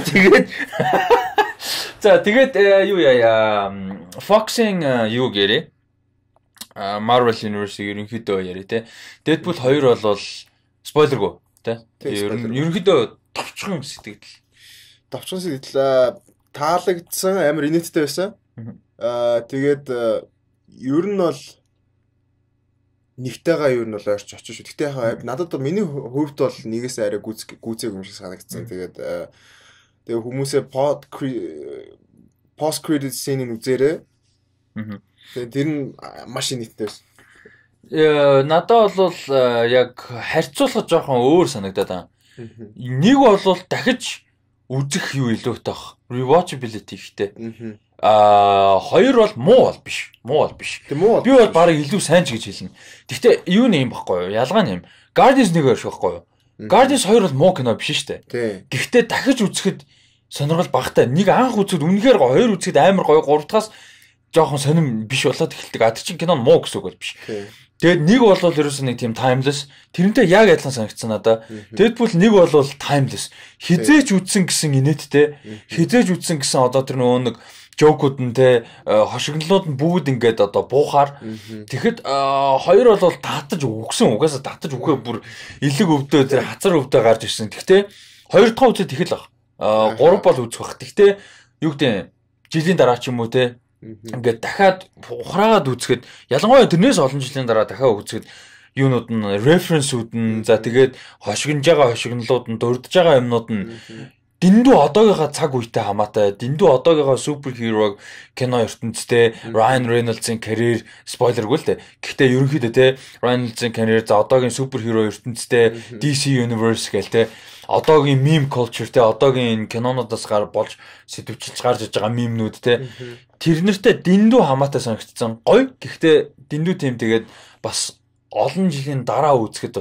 За тэгээд юу яа Fox-ing юу гэрээ Marvel Universe ерөнхийдөө яри те. Deadpool 2 бол спойлергүй те. Ерөнхийдөө товчхон сэтгэл. Товчхон сэтгэл таалагдсан амар инээдтэй байсан. Тэгээд ер нь бол нэгтэйгээ ер нь бол ойрч очиж шүү. Гэтэ надад миний хувьд бол нэгээс арай гүцээг юм шиг санагдсан. Тэгээд хүмүүсээ post credit scene-ийг үзээрэй. Тэгээд тэр нь маш инээдтэй байсан. Надад бол яг харьцуулах жоохон өөр санагдаад байна. Нэг бол дахиж үзэх юу илүүтэй бах. Rewatchability ихтэй. Хоёр бол муу бол биш. Би бол бараг илүү сайн ч гэж хэлнэ. Гэхдээ юу нэм баггүй юу? Ялгаа нэм. Guardians 1 биш баггүй юу? Guardians 2 бол муу кино биш шүү дээ. Гэхдээ дахиж үзэхэд сонирхол багтай. Нэг анх үзэхэд үнэхээр гоё, хоёр үзэхэд амар гоё, гуравдахаас жоохон сонирм биш болоод эхэлдэг. Тэр чинь кино муу гэсэн үг бол биш. Тэгээд нэг бол ерөөсөө нэг тийм timeless. Тэрнтэй яг адилхан санагдсан надаа. Deadpool нэг бол timeless. Хизээч үзсэн гэсэн инээдтэй. Хизээч үзсэн гэсэн одоо тэр нөгөө нэг жокууд нь те хошигнолууд нь бүгд ингээд одоо буухаар тэгэхэд хоёр бол татаж өгсөн угаасаа татаж өгөхөө бүр элэг өвдөө тэр хацар өвдөө гарч ирсэн. Гэхдээ хоёр дахь үзэд их л баг. Гурав бол үзэх бах. Гэхдээ юу гэдэг жилийн дараа ч юм уу те ингээд дахиад ухраагаад үзэхэд ялангуяа тэрнээс олон жилийн дараа дахиад үзэхэд юунууд нь референсүүд нь за тэгээд хошигнож байгаа хошигнолууд нь дурдж байгаа юмнууд нь дэндүү одоогийнхаа цаг үетэй хамаатай дэндүү одоогийнхаа суперхерог кино ертөнцтэй Ryan Reynolds-ийн карьер спойлергүй л дээ. Гэхдээ ерөнхийдөө те Ryan Reynolds-ийн карьер за одоогийн суперхеро ертөнцтэй DC Universe гэл те одоогийн meme culture те одоогийн кинонуудаас болж сэтвчилж гарч иж байгаа мемнүүд те тэрнэртэй дэндүү хамаатай санагдсан. Гоё. Гэхдээ дэндүү тийм тэгээд бас олон жилийн дараа үзэхэд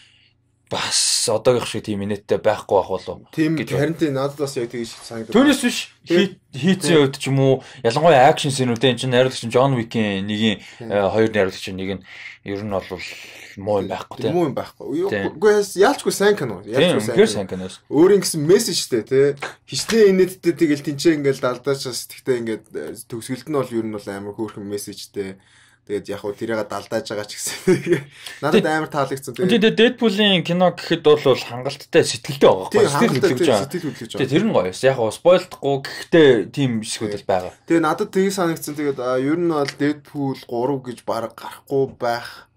бас одоогийнх шиг тийм инээдтэй байхгүй байх болов. Тийм харин тийм надад бас яг тэгж санагдав. Түүнээс биш хийцэн үед ч юм уу ялангуяа акшн сценүүдтэй энэ чинь найруулагч John Wick-ийн нэгийн хоёр найруулагч нэг нь ер нь бол муу юм байхгүй тийм. Муу юм байхгүй. Үгүй яалчгүй сайн кино. Яалчгүй сайн кино. Өөрийн гэсэн мессежтэй тий. Хичнээн инээдтэй тэгэл тэнцээ ингээл далдаачаас тэгтээ ингээд төгсгөлд нь бол ер нь бол амар хөөрхөн мессежтэй. Тэгээд яг хөө тэрийг далдааж байгаа ч гэсэн надад амар таалагдсан. Тэгээд Deadpool-ийн кино гэхэд бол хангалттай сэтгэлтэй байгаа байхгүй сэтгэл хөдлөж байгаа. Тэгээд тэр нь гоё. Яг хөө спойлдохгүй гэхдээ тийм хэсгүүд л байгаа. Тэгээд надад тийг санагдсан. Тэгээд ер нь бол Deadpool 3 гэж баг гарахгүй байх.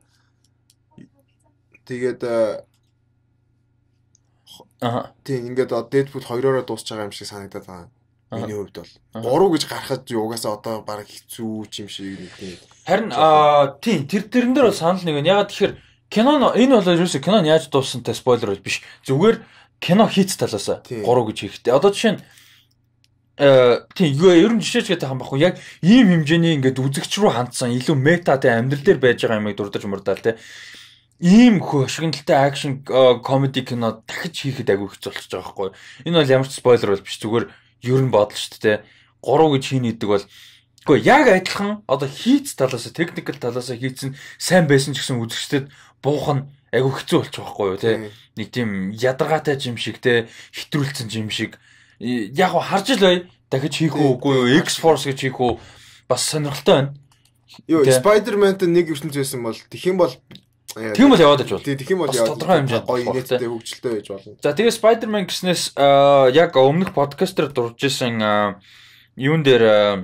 Тэгээд тийм ингээд Deadpool 2-ороо дуусч байгаа юм шиг санагдаад байгаа. Миний хувьд бол 3 гэж гарахад угаасаа одоо баг хэцүү юм шиг нэг. Харин тийм тэрэн дээр бол санал нэг нь ягаад тэгэхээр кино энэ бол ерөөсөө кино нь яаж дууссантай спойлер биш. Зүгээр кино хийц талаасаа 3 гэж хийхтэй. Одоо жишээ нь тийм ер нь жишээч гэдэг юм баггүй. Яг ийм хэмжээний ингээд үзэгч рүү хандсан илүү метатай амьдрал дээр байж байгаа юмыг дурдж мурдаал те. ийм хөшгөнөлтэй акшн комеди кино дахиж хийхэд агай хэцүү болчихж байгаа байхгүй. Энэ бол ямар ч спойлер бол биш, зүгээр ер нь бодлоо шүү дээ. 3 гэж хий нийдэг бол үгүй яг адилхан одоо хийц талаас техникэл талаас хийцэн сайн байсан ч гэсэн үзэгчдэд буух нь агай хэцүү болчих واخгүй юу те. Нэг тийм ядаргаатай юм шиг те, хитрүүлсэн юм шиг. Яг харж л бай дахиж хийх үгүй юу, X-Force гэж хийх үү бас сонирхолтой байна. Юу Spider-Man-тэй нэг ертөнц байсан бол тэгэх юм бол тийм бол яваад аж бол. Тэгэх юм бол тодорхой хэмжээнд гоё инээдтэй хөгжилтэй байж болно. За тэгээ Spider-Man гэснээс яг өмнөх подкастер дурж исэн юун дээр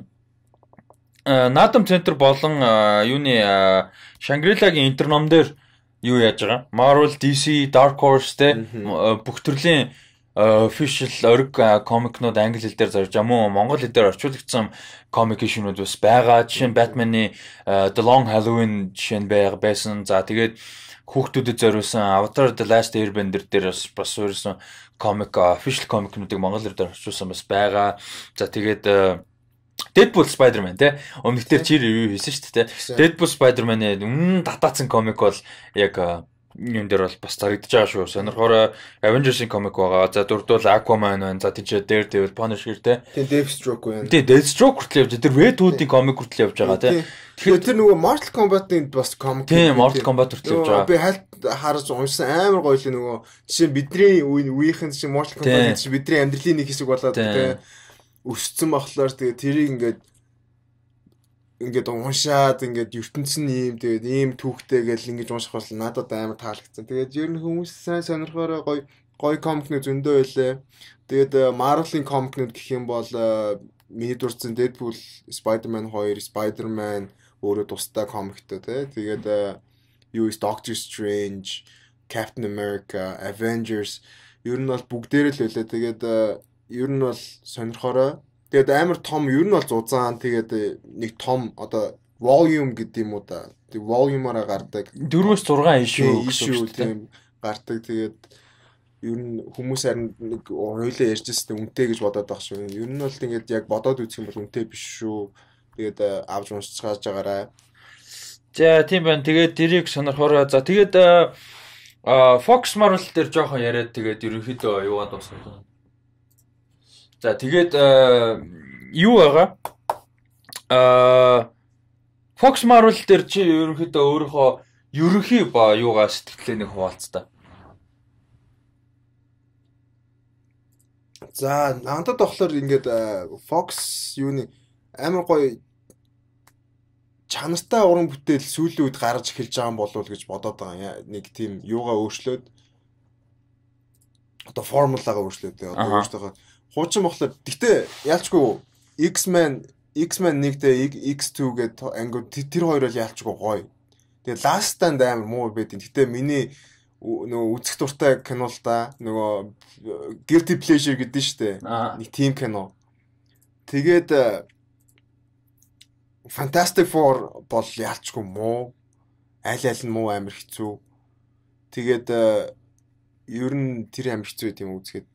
Naadam Center болон юуны Shangri-La-гийн интерном дээр юу яаж байгаа? Marvel, DC, Dark Horse те бүх төрлийн official ориг комикнууд англи хэл дээр зарж байгаа мó монгол хэл дээр орчуулагдсан комик шинүүд бас байгаа. Жишээ нь Batman-ы The Long Halloween жишээ нь байсан. За тэгээд хүүхдүүдэд зориулсан Avatar The Last Airbender дээр бас суурьсан комик official комикнуудыг монгол хэл дээр орчуулсан бас байгаа. За тэгээд Deadpool Spider-Man те өмнөх дээр чи ревю хийсэн шүү дээ. Deadpool Spider-Man-ы татаацсан комик бол яг юм дээр бол бас зарагдаж байгаа шүү. Сонирхоор Avengers-ийн комик байгаа. За дурдвал Aquaman байна. За тийч Daredevil, Punisher те. Тийм Deathstroke байна. Тийм Deathstroke хүртэл явж байгаа. Тэр Red Hood-ийн комик хүртэл явж байгаа те. Тэгэхээр тэр нөгөө Mortal Kombat-ийн бас комик. Тийм Mortal Kombat хүртэл явж байгаа. Би харж уншсан амар гоё л нөгөө жишээ бидний үеийнхэн чинь Mortal Kombat чинь бидний амьдралын нэг хэсэг болоод те өссөн болохоор тэгээ тэрийг ингээд уншаад ингээд ертөнц нь ийм тэгээд ийм түүхтэй гэл ингэж унших бол надад амар таалагдсан. Тэгээд ер нь хүмүүс сайн сонирхороо гоё комикнууд зөндөө байлаа. Тэгээд Marvel-ийн комикнууд гэх юм бол миний дурдсан Deadpool, Spider-Man 2, Spider-Man өөрөө тусдаа комиктэй тий. Тэгээд юу Doctor Strange, Captain America, Avengers ер нь бол бүгдээрээ л байлаа. Тэгээд ер нь бол сонирхороо. Тэгээд амар том ер нь бол зузаан тэгээд нэг том одоо volume гэдэг юм уу да. Тэг volume-аараа гардаг. 4-6 issue тийм гардаг. Тэгээд ер нь хүмүүс харин нэг хоёлаа ярьжсэн үнэтэй гэж бодоод байх шүү. Ер нь бол тэгээд яг бодоод үзэх юм бол үнэтэй биш шүү. Тэгээд авч уншиж байгаарай. За тийм байна. Тэгээд тэрийг сонирхороо. За тэгээд Fox Marvel дээр жоохон яриад тэгээд ерөнхийдөө юугаад дуусгав. За тэгээд юу байгаа? Fox Marvel дээр чи ерөнхийдөө өөрийнхөө ерөнхий ба юугаа сэтгэлээ нэг хуваалцтай. За надад болохоор ингээд Fox юуны амар гоё чанартай уран бүтээл сүүлийн үед гарч эхэлж байгаа юм болов уу гэж бодоод байгаа. Нэг тийм юугаа өөрчлөөд одоо формулагаа өөрчлөөд одоо өөртөө хуучин болохоор гэтээ яалчгүй X-Men 1-тэй X2 гэдэг ангууд тэр хоёр бол яалчгүй гоё. Тэгээ Last Stand амар муу байдیں۔ Гэтээ миний нөгөө үзэх дуртай кино л да. Нөгөө Guilty Pleasure гэдэг нь штэ. Нэг team кино. Тэгээд Fantastic Four бол яалчгүй муу. Аль нь муу амар хэцүү. Тэгээд ер нь тэр амар хэцүү юм үзгээд.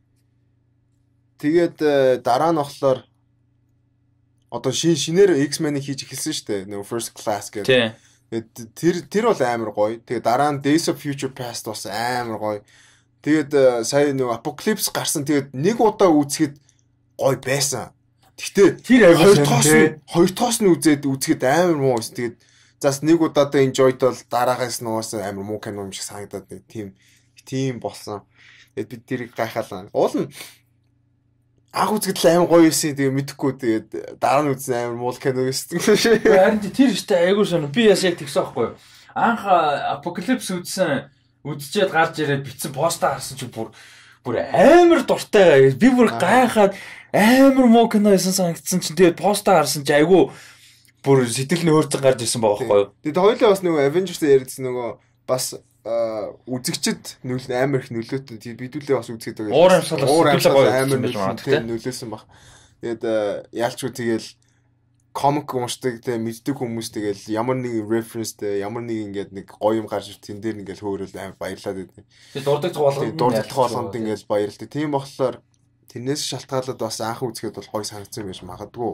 Тэгээд дараа нь болохоор одоо шинээр X-Men-ийг хийж эхэлсэн шүү дээ. Нөгөө First Class гэдэг. Тэр бол амар гоё. Тэгээд дараа нь Days of Future Past бас амар гоё. Тэгээд сая нөгөө Apocalypse гарсан. Тэгээд нэг удаа үзэхэд гоё байсан. Гэхдээ тэр хоёр тоос нь үзэхэд амар муу. Тэгээд зас нэг удаадаа enjoyed бол дараагаас нуус амар муу кино юм шиг санагдаад нэг тийм болсон. Тэгээд бид тэрийг гайхалаа. Уул нь ах үзэхэд амар гоё юусэн тэгээ мэдэхгүй тэгээд дараа нь үзсэн амар муу кино гэсэн. Харин тэр ихтэй айгуу соно. Би яг тэгсэн байхгүй юу. Анх Apocalypse үзчихэд гарч ирээд битсэн постаа харсан чи бүр амар дуртай. Би бүр гайхаад амар муу кино байсан санагдсан чинь тэгээд постаа харсан чи айгуу бүр сэтгэл нь хөөрцөн гарч ирсэн байгаа байхгүй юу. Тэгээд хоёулаа бас нөгөө Avengers-ээр ярьдсан нөгөө бас үзэгчд амар их нөлөөтэй бидүүлээ бас үзгээд байгаа. Уур амьсгал амар нөлөөсөн баг. Тэгээд яалчгүй тэгэл комик уншдаг те мэддэг хүмүүс тэгэл ямар нэг референстэй ямар нэг ингээд нэг гоё юм гарч ир тэн дээр ингээл хөөрөл амар баярлаад байдаг. Тэгээд дурддаг болгонд ингээл баярлалтай. Тийм болохоор тэрнээс шалтгаалаад бас анх үзэхэд бол гоё санагдсан байж магадгүй.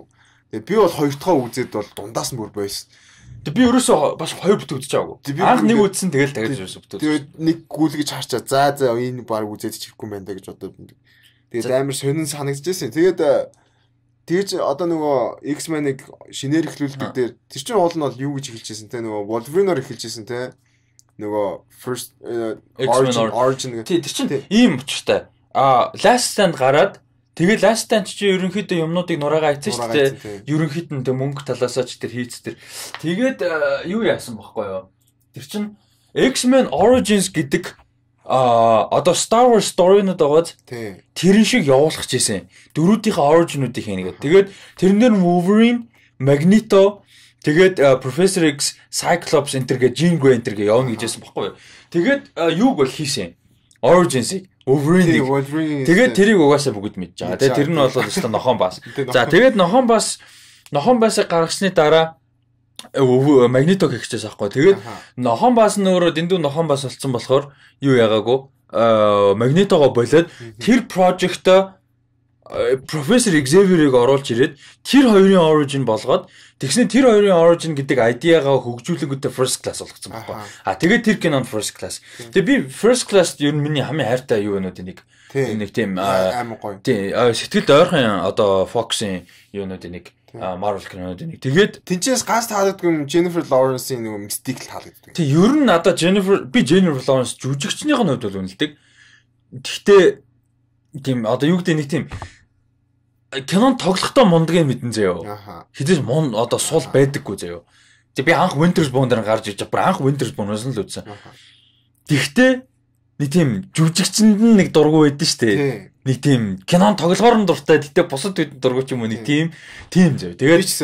Тэгээд би бол хоёр дахь үзээд бол дундаас нь бүр бойс. Би ерөөсөө бас хоёр бүтэн үзэж байгаагүй. Анх нэг үзсэн тэгэл дахиж ерөөсөө бүтэн. Тэгээд нэг гүйлгэж харчаа. За энэ баг үзээд чихгүй юм байна гэж бодоод. Тэгээд амар сонин санагдчихсэн. Тэгээд тэгж одоо нөгөө X-Men-ыг шинээр эхлүүлдэг дээр тэр чинь уул нь бол юу гэж эхэлжсэн те нөгөө Wolverine-оор эхэлжсэн те нөгөө first origin тэр чинь ийм учиртай. Last Stand гараад тэгээ Last Stand чи ерөнхийдөө юмнуудыг нураагаа хийсэн шүү дээ. Ерөнхийдөө тэ мөнгө талаасаа ч тэр хийц тэр. Тэгээд юу яасан бохоггүй юу? Тэр чинь X-Men Origins гэдэг одоо Star Wars story-нууд байгаад тэрэн шиг явуулах гэсэн. Дөрүүдийнхээ origin-уудыг хийнэ гэдэг. Тэгээд тэрнээр Wolverine, Magneto, тэгээд Professor X, Cyclops enter гэ Jean Grey enter гэ явна гэжсэн бохоггүй юу? Тэгээд юуг бол хийсэн. Origins-ийг Wolverine. Тэгээд тэрийг угаасаа бүгд мэдж байгаа. Тэгээд тэр нь бол өстой нохон бас. За тэгээд нохон басыг гаргасны дараа Magneto гихчээс аахгүй. Тэгээд нохон бас нь өөрөө дэндүү нохон бас болсон болохоор юу ягаагүй Magneto-го болоод тэр project-о Professor Xavier-ыг оруулж ирээд тэр хоёрын origin болгоод тэгснэ тэр хоёрын origin гэдэг idea-гаа хөгжүүлэнгүүтээ first class болгоцсон байхгүй. Тэгээд тэр кинонд first class. Тэгээд би first class ер нь миний хамгийн хайртай юу өнүүд нэг тийм амар гоё. Тийм сэтгэлд ойрхон одоо Fox-ийн юунууд нэг Marvel кинонууд нэг. Тэгээд тэнцээс ганц таалагдгүй Jennifer Lawrence-ийн нөгөө Mystique таалагддаг. Тийм ер нь надад Jennifer Lawrence жүжигчнийх нь хувьд бол үнэлдэг. Гэхдээ тийм одоо юу гэдэг нэг тийм кинон тоглохдоо мундгийн мэдэн заяа. Хизээж одоо сул байдаггүй заяа. Тэг би анх Winter's Bone дээр гарч иж бүр анх Winter's Bone-оос л үзсэн. Тэгтээ нэг тийм жүжигчэнд нэг дургу байдэн штэ. Нэг тийм кинон тоглохоор нь дуртай. Гэтэ бусад хэд дургу ч юм уу нэг тийм заяа.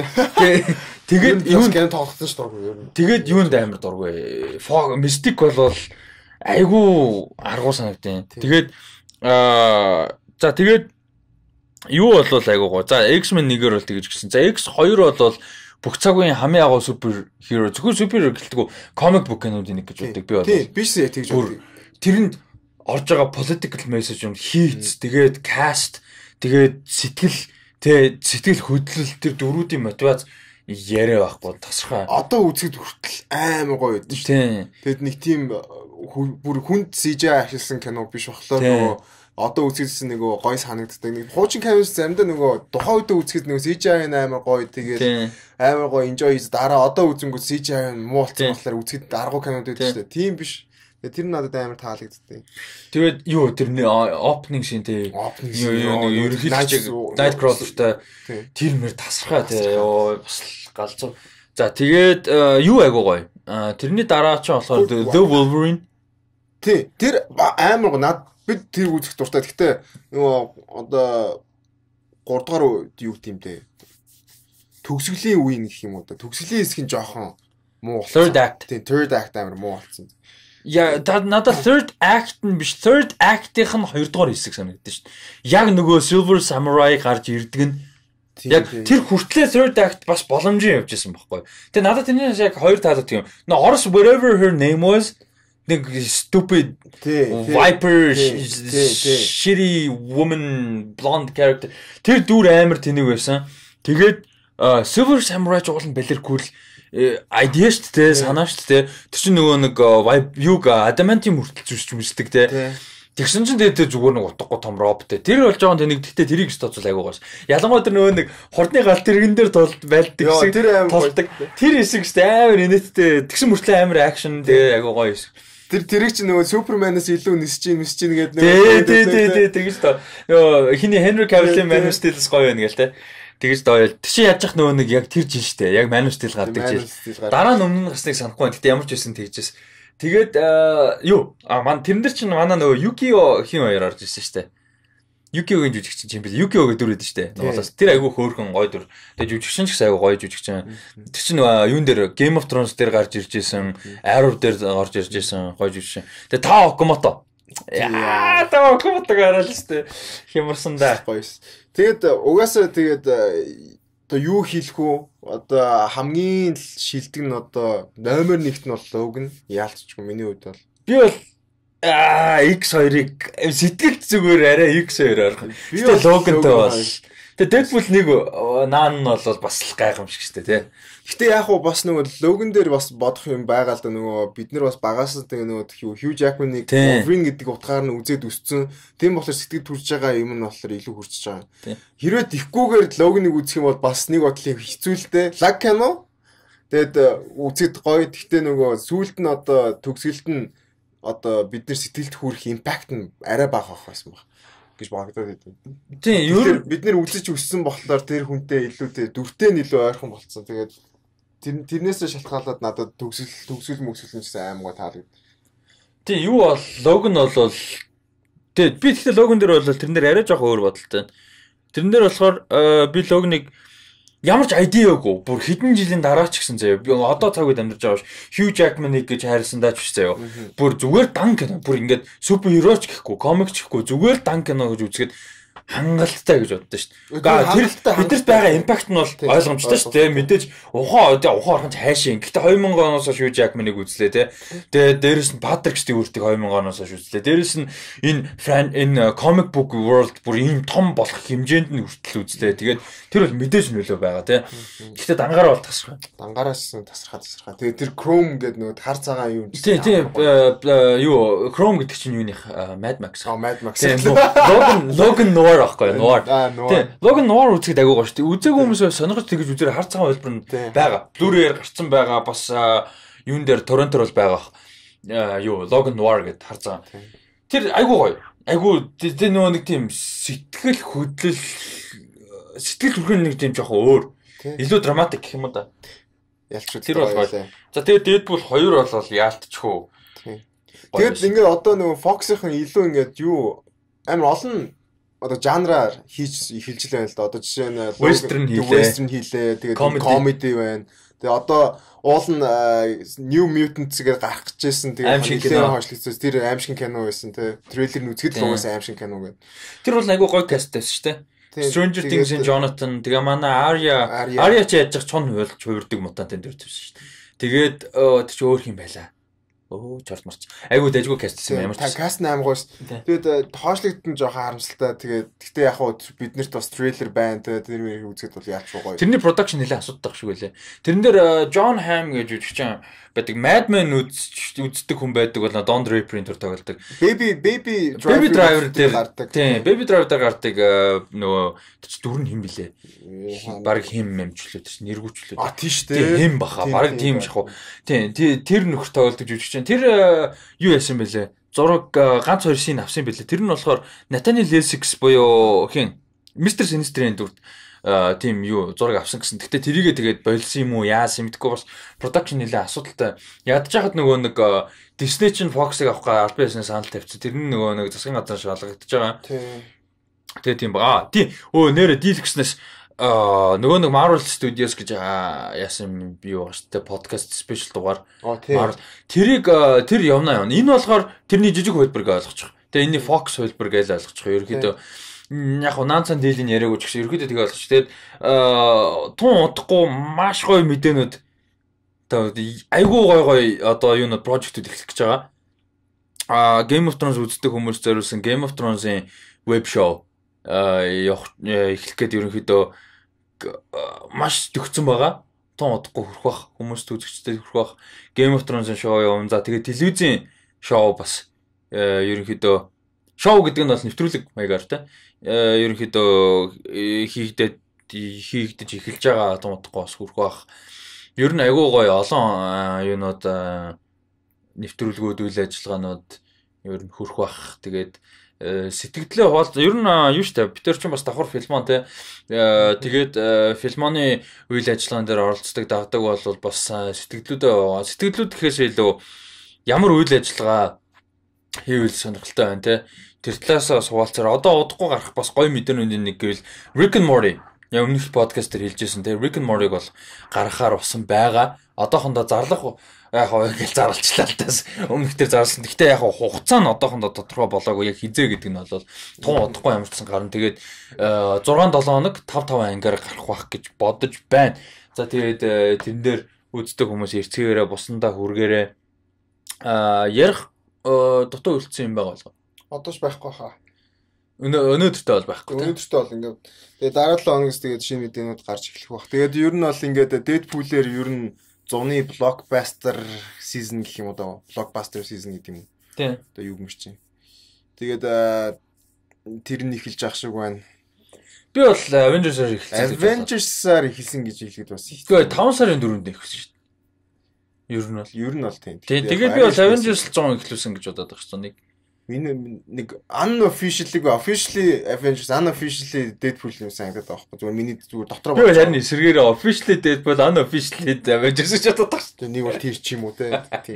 Тэгээд юу кинон тоглохсон ш дургу ер нь. Тэгээд юунд амар дургу вэ? Mystic бол айгу аргуу санагдیں۔ Тэгээд за тэгээд юу болвол айгуу гоо. За X-Men 1-ээр бол тэгж гисэн. За X2 бол бүх цаг үеийн хамгийн агуу супер хиро. Зөвхөн супер гэлтгүү comic book кинонуудын нэг гэж боддог би бол. Тийм биш тэгж боддог. Тэрэнд орж байгаа political message юм хийц, тэгээд cast, тэгээд сэтгэл хөдлөл тэр дөрүүдийн мотивац яриа байхгүй тасархаа. Одоо үзэхэд хүртэл амар гоё байдсан шүү дээ. Тэгэд нэг тийм бүр хүнд CGI ашигласан кино биш болохоор нөгөө одоо үзэхсэн нөгөө гоё санагддаг. Нэг хуучин камерс заримдаа нөгөө тухайн үед үзэхэд нөгөө CGI амар гоё тэгээд амар гоё enjoy хийж дараа одоо үзэнгүүт CGI муулсан болохоор үзэхэд аргуу кинод байдаг шүү дээ. Тийм биш. Тэр нь надад амар таалагддаг. Тэгээд юу тэр opening scene тий. Ерөнхийдөө Nightcrawler-тай тэр мөр тасархаа тий. Бас галзуу. За тэгээд юу айгуу гоё. Тэрний дараа ч болохоор The Wolverine. Тий. Тэр амар над бид тэр үзэх дуртай. Гэхдээ нөгөө одоо 3 дугаар юу гэмтэй. Төгсгөлийн үе гэх юм уу да. Төгсгөлийн хэсэг нь жоохон муу. Third act. Тий, third act амар муу болсон. Яа, надад third act нь биш, third act-ийнх нь 2 дугаар хэсэг санагдсан шүү дээ. Яг нөгөө Silver Samurai гарч ирдэг нь яг тэр хүртлээр third act бас боломжтой явж байсан байхгүй. Тэгээ надад тэрнээс яг хоёр таалагддаг юм. Орос whatever her name was нэг stupid viper shitty woman blonde character тэр дүр амар тэнэг байсан. Тэгээд Silver Samurai ч уулын бэлэрхүүл idea шүү дээ, санаа шүү дээ. Тэр чинь нөгөө нэг юг adamantium хүртэл зүсдэг те. Тэгсэн чинь тэгээд зүгээр нэг утгагүй том робот те. Тэр болж байгаа тэнэг гэхдээ тэрийг ч тооцол айгуугаас. Ялангуяа тэр нөгөө нэг хурдны гал тэргэн дээр байлдаг гэсэн. Тэр амар толдог. Тэр хэсэг шүү дээ амар инээдтэй. Тэгсэн мөртлөө амар акшн тэгээ айгуу гоё хэсэг. Тэр тэрийг чи нөгөө Суперманаас илүү нисэж гэдэг нөгөө тэгэж тоо. Нөгөө хиний Henry Cavill-ийн Man of Steel-с гоё байна гээл те. Тэгэж дооёл. Тийш яаж ах нөгөө нэг яг тэр жин штэ. Яг Man of Steel гардаг жил. Дараа нь өмнө нь гарсныг санахгүй. Гэтэ ямар ч байсан тэгжээс. Тэгээд юу? Ман тэрэн дээр чинь манай нөгөө Yukio хин хоёр орж ирсэн штэ. Yukio-гийн жүжигчин юм бил. Yukio гэдэг дүр өгдөө штэ. Нуулаас тэр айгүй хөөрхөн гоё дүр. Тэгээд жүжигчин ч гэсэн айгүй гоё жүжигчин. Тэр чинь юун дээр Game of Thrones дээр гарч ирж исэн, Arrow дээр орж ирж исэн гоё жүжигчин. Тэгээд Tao Okamoto. Яа, Tao Okamoto гараал штэ. Хямарсан да. Гоёс. Тэгээд угаасаа тэгээд одоо юу хийх үү? Одоо хамгийн шилдэг нь одоо номер 1-т нь бол уг нь яалтчгүй миний хувьд бол. Би бол X2-ыг сэтгэлд зүгээр арай X2 орох. Гэтэ Logan-тай бол. Тэгээ Deadpool нэг наан нь бол бас л гайхамшиг шүү дээ тий. Гэтэ яг уу бас нөгөө Logan дээр бас бодох юм байгаа л да нөгөө бид нар бас багаас тэгээ нөгөө Hugh Jackman-ыг Wolverine гэдэг утгаар нь үзээд өссөн. Тийм болохоор сэтгэл төрж байгаа юм нь болохоор илүү хүрчиж байгаа. Хэрвээ тихгүйгээр Logan-ыг үзэх юм бол бас нэг бодлын хэцүүлтэй. Lag кино. Тэгэд үзэд гоё. Гэтэ нөгөө сүүлд нь одоо төгсгөлт нь одоо бид нар сэтгэлд хүрэх импакт нь арай бага байх байсан баг гэж бодогдоод байд. Тийм, ер нь бид нар үзэж өссөн болохоор тэр хүнтэй илүү дүртэй нь илүү ойрхон болцсон. Тэгээд тэрнээсээ шалтгаалаад надад төгсгөл мөксөлн гэсэн аймгаа таалагдав. Тийм, юу бол Logan бол тэгээд би тэгтээ Logan дээр бол тэрнээр арай жоох өөр бодолтой. Тэрэн дээр болохоор би Logan-ыг ямар ч айдиагүй бүр хэдэн жилийн дараа ч гэсэн заяа би одоо цаг үед амьдарч байгаа ш Hugh Jackman-ыг гэж хайрласан даач биш заяа бүр зүгээр дан кино бүр ингээд суперхероч гэхгүй комикч гэхгүй зүгээр дан кино гэж үзгээд хангалттай гэж боддоо ш. Тэр бидэрт байгаа импакт нь бол ойлгомжтой ш. Тэ мэдээж ухаан орхон хайшин. Гэхдээ 2000 оноос хойш Hugh Jackman-ыг үзлээ тэ. Тэгээд дээрэс нь Patrick Stewart-ыг 2000 оноос хойш үзлээ. Дээрэс нь энэ comic book world бүр ийм том болох хэмжээнд нь хүртэл үзлээ. Тэгээд тэр бол мэдээж нөлөө байгаа тэ. Гэхдээ дангаараа бол тасрах. Дангаараас тасрахаа. Тэгээд тэр Chrome гэдэг нөгөө хар цагаан юм. Тийм юу Chrome гэдэг чинь юуних Mad Max. Mad Max. Logan Noir ахгүй Noir. Тийм. Logan Noir үзэхэд агуу гоё шүү. Үзээгүй хүмүүс сонирхож тэгж үзээр хар цагаан хэлбэр нь байгаа. Blu-ray-ээр гарцсан байгаа. Бас юун дээр Toronto-ор бол байгаа. Юу Logan Noir гэдэг хар цагаан. Тэр агуу гоё. Агуу тэр нөгөө нэг тийм сэтгэл хөдлөл сэтгэл хүрхэн нэг тийм жоохон өөр. Илүү драматик гэх юм уу да. Ялч тэр бол гоё. За тэгээд Deadpool 2 бол яалтчихгүй. Тэгээд ингээд одоо нөгөө Fox-ийн илүү ингээд юу амар олон одоо жанраар хийж эхэлж байна л да. Одоо жишээ нь western хийлээ. Тэгээд comedy байна. Тэгээ одоо уул нь New Mutants-гээр гарах гэжсэн. Тэгээд нэлээд хойшлогдсон. Тэр аимшиг кино байсан те. Трейлер нь үзэхэд л угаасаа аимшиг кино гэдэг. Тэр бол айгүй гоё каст байсан шүү дээ. Stranger Things-ийн Jonathan тэгээ манай Arya ч яаж чон хуурдаг мутант энэ дэр тавьсан шүү дээ. Тэгээд тэр чи өөр юм байлаа. Чорт марч. Айгуу дэжгүй кастсэн юм ямар ч. Каст 8 гоос. Тэгээд хоошлогдсон жоохон харамсалтай. Тэгээд гэхдээ яг хуу биднэрт бас трейлер байна. Тэгээд тэр үзэхэд бол яач гоё. Тэрний production нэлээд асуудаг шиг байлээ. Тэрэн дээр John Hamm гэж жүжигчин байдаг. Mad Men үздэг хүн байдаг бол Don Draper-ийн төр тоглодог. Baby Driver дээр гардаг. Тийм, Baby Driver дээр гардаг нөгөө дүр нь хэм блэ. Бараг хэм мэмчлээ тийм нэргүүчлээ. Тийм шүү дээ. Хэм баха. Бараг тийм шахуу. Тийм, тэр нөхөр тоглодог жүжигчин. Тэр юу яасан бэлээ? Зураг ганц хоёр шин авсан бэлээ. Тэр нь болохоор Nathaniel Essex буюу хин Mr. Sinister-ийн дүрт тийм юу зураг авсан гэсэн. Гэхдээ тэрийгээ тэгээд болсон юм уу яасан мэдгүй бас production нэлээ асуудалтай. Ядж хахад нөгөө нэг Disney чинь Fox-ыг авах га аль биеснээс санал тавьчих. Тэр нь нөгөө нэг засгийн газар шалгагдаж байгаа. Тийм. Тэгээ тийм ба. Тийм. Нэрэ дийл гэснээс нөгөө нэг Marvel Studios гэж яасан би байгаа шүү дээ podcast special дугаар. Тэрийг тэр явна. Энэ болохоор тэрний жижиг хөлбөрг ойлгочих. Тэгээ энэний Fox хөлбөр гэж ойлгочих. Ерөнхийдөө яг нанцан дийлэн яриаг үуч гэсэн ерөөдөө тэгээ болгоч. Тэгээд тун удахгүй маш гоё мэдээнүүд айгуу гоё одоо юунод прожектууд эхлэх гэж байгаа. Game of Thrones үздэг хүмүүс зориулсан Game of Thrones-ийн веб шоу эхлэх гээд ерөнхийдөө маш төгссөн байгаа. Тун удахгүй хүрэх бах хүмүүст үзэгчдэд хүрэх бах Game of Thrones-ийн шоу явна. За тэгээд телевизийн шоу бас ерөнхийдөө шоу гэдэг нь бол нэвтрүүлэг маягаар те ерөнхийдөө хийгдэж эхэлж байгаа томтгоо бас хүрэх бах. Ер нь айгүй гоё олон юунууд нэвтрүүлгүүд үйл ажиллагаанууд ер нь хүрэх бах. Тэгээд сэтгэлдээ хоол ер нь юу штэ Питер ч бас давхар фильмон те тэгээд фильмоны үйл ажиллагаан дээр оролцдог давдаг бол бас сэтгэлдүүд гэхээс илүү ямар үйл ажиллагаа хийвэл сонирхолтой байна те тэр талаасаа суулцаар одоо удахгүй гарах бас гоё мэдээнүүдийн нэг гэвэл Rick and Morty өмнөх подкаст дээр хэлжсэн те Rick and Morty-г бол гаргахаар усан байгаа. Одоохондоо зарлах яг гэж зарлчлаа л тас өмнөх дээр зарлсан. Гэхдээ яг хугацаа нь одоохондоо тодорхой болоогүй яг хизээ гэдэг нь бол тун удахгүй ямарчсан гарна. Тэгээд 6-7 хоног 5 ангиар гарах байх гэж бодож байна. За тэгээд тэрэн дээр үздэг хүмүүс эрцгээрээ бусандаа хүргээрээ ярих дутуу үлдсэн юм байгаа болов. Одоо ч байхгүй хаа. Өнөөдөртөө бол байхгүй. Өнөөдөртөө бол ингээд тэгээ дараа 7 хоногс тэгээд шинэ мэдээнүүд гарч эхлэх баг. Тэгээд ер нь бол ингээд Deadpool-ээр ер нь зуны blockbuster season гэх юм уу blockbuster season гэдэг юм. Тийм. Одоо юу юм чинь. Тэгээд тэр нь эхэлж ах шиг байна. Би бол Avengers-аар эхэлсэн. Avengers-аар эхэлсэн гэж хэлэхэд бас. Гэхдээ 5 сарын 4-нд эхэлсэн шүү дээ. Ер нь бол тийм. Тэгээд би бол Avengers 100 эхлүүлсэн гэж бодоод байгаа шүү дээ. Нэг officially Avengers unofficially Deadpool юм санагдаад байгаа байхгүй. Зүгээр миний зүгээр дотроо би харин эсэргээр officially Deadpool unofficially Avengers гэж бодоод байгаа шүү дээ. Нэг бол тийм ч юм уу те. Тийм.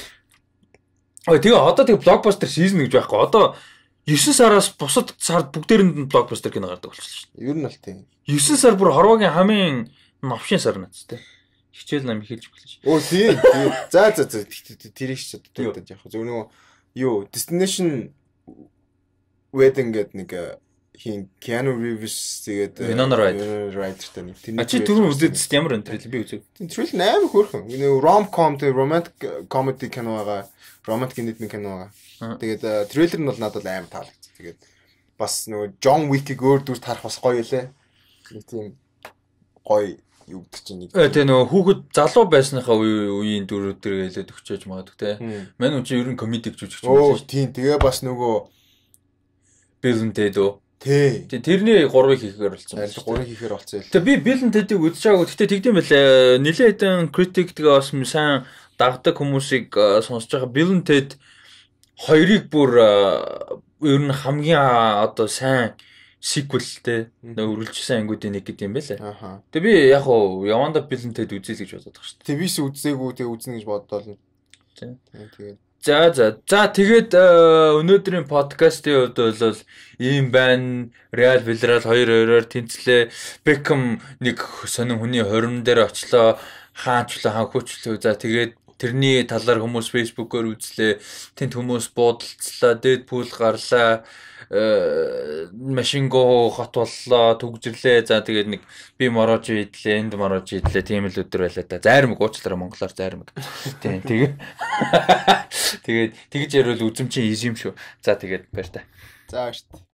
Тэгээ одоо тэгээ blockbuster season гэж байхгүй. Одоо 9 сараас бусад сард бүгдээрэнд нь blockbuster кино гардаг болчихлоо шүү дээ. Ер нь бол тийм. 9 сар бүр хорвогийн хамгийн новшин сар нац те. Хичээл нам эхэлж эхэлж. Тийм. За тэрийг ч боддог яах. Зөв нөгөө юу Destination Wedding гэдэг нэг хин Keanu Reeves тэгээд Winona Ryder нэг тэр чи түрүүн үзээдсэн ямар энэ трейлер би үзег. Трейлер амар хөөрхөн. Нэг rom-com тэг romantic comedy кино байгаа. Romantic comedy кино байгаа. Тэгээд трейлер нь бол надад амар таалагдсан. Тэгээд бас нөгөө John Wick-ийг өөр дүр тарах бас гоё лээ. Нэг тийм гоё юу гэдэг чинь нэг. Тэгээ нөгөө хүүхэд залуу байсныхаа үеийн дүрүүдээр хэлээд өгчөөж магадгүй те. Мань уу чи ер нь комедик жүжигч юм байна. Тийм. Тэгээ бас нөгөө Bill and Ted үү? Тий. Тэрний 3-ыг хийхээр болсон. 3-ыг хийхээр болсон. Тэгээ би Bill and Ted-ийг үзчихаагүй. Гэтэ тэгдэм байлаа. Нилээ хэдэн критик тэгээ бас сайн дагдаг хүмүүсийг сонсож байгаа. Bill and Ted 2-ыг бүр ер нь хамгийн одоо сайн sequel-тэй өргөлжсэн ангиудын нэг гэдэг юм байлаа. Тэгээ би яг уу яванда Bill and Ted үзье гэж бодоод байгаа шүү дээ. Тэгээ бис үзээгүй тэгээ үзнэ гэж боддоо. Тэгээд За тэгээд өнөөдрийн подкастын хувьд бол ийм байна. Real Villarreal 2-2-оор тэнцлээ. Beckham нэг сонин хүний хорим дээр очлоо. Хаанчлаа ханхуучлаа. За тэгээд тэрний талаар хүмүүс Facebook-оор үзлээ. Тэнд хүмүүс буудалцлаа. Deadpool гарлаа. Машинго хот боллоо, түгжирлээ. За тэгээд нэг би морож идлээ, энд морож идлээ. Тийм л өдөр байлаа да. Зарим уучлаарай монголоор зарим. Тийм тэгээд тэгж ярил үзем чинь easy юм шүү. За тэгээд баяр та. За шүү.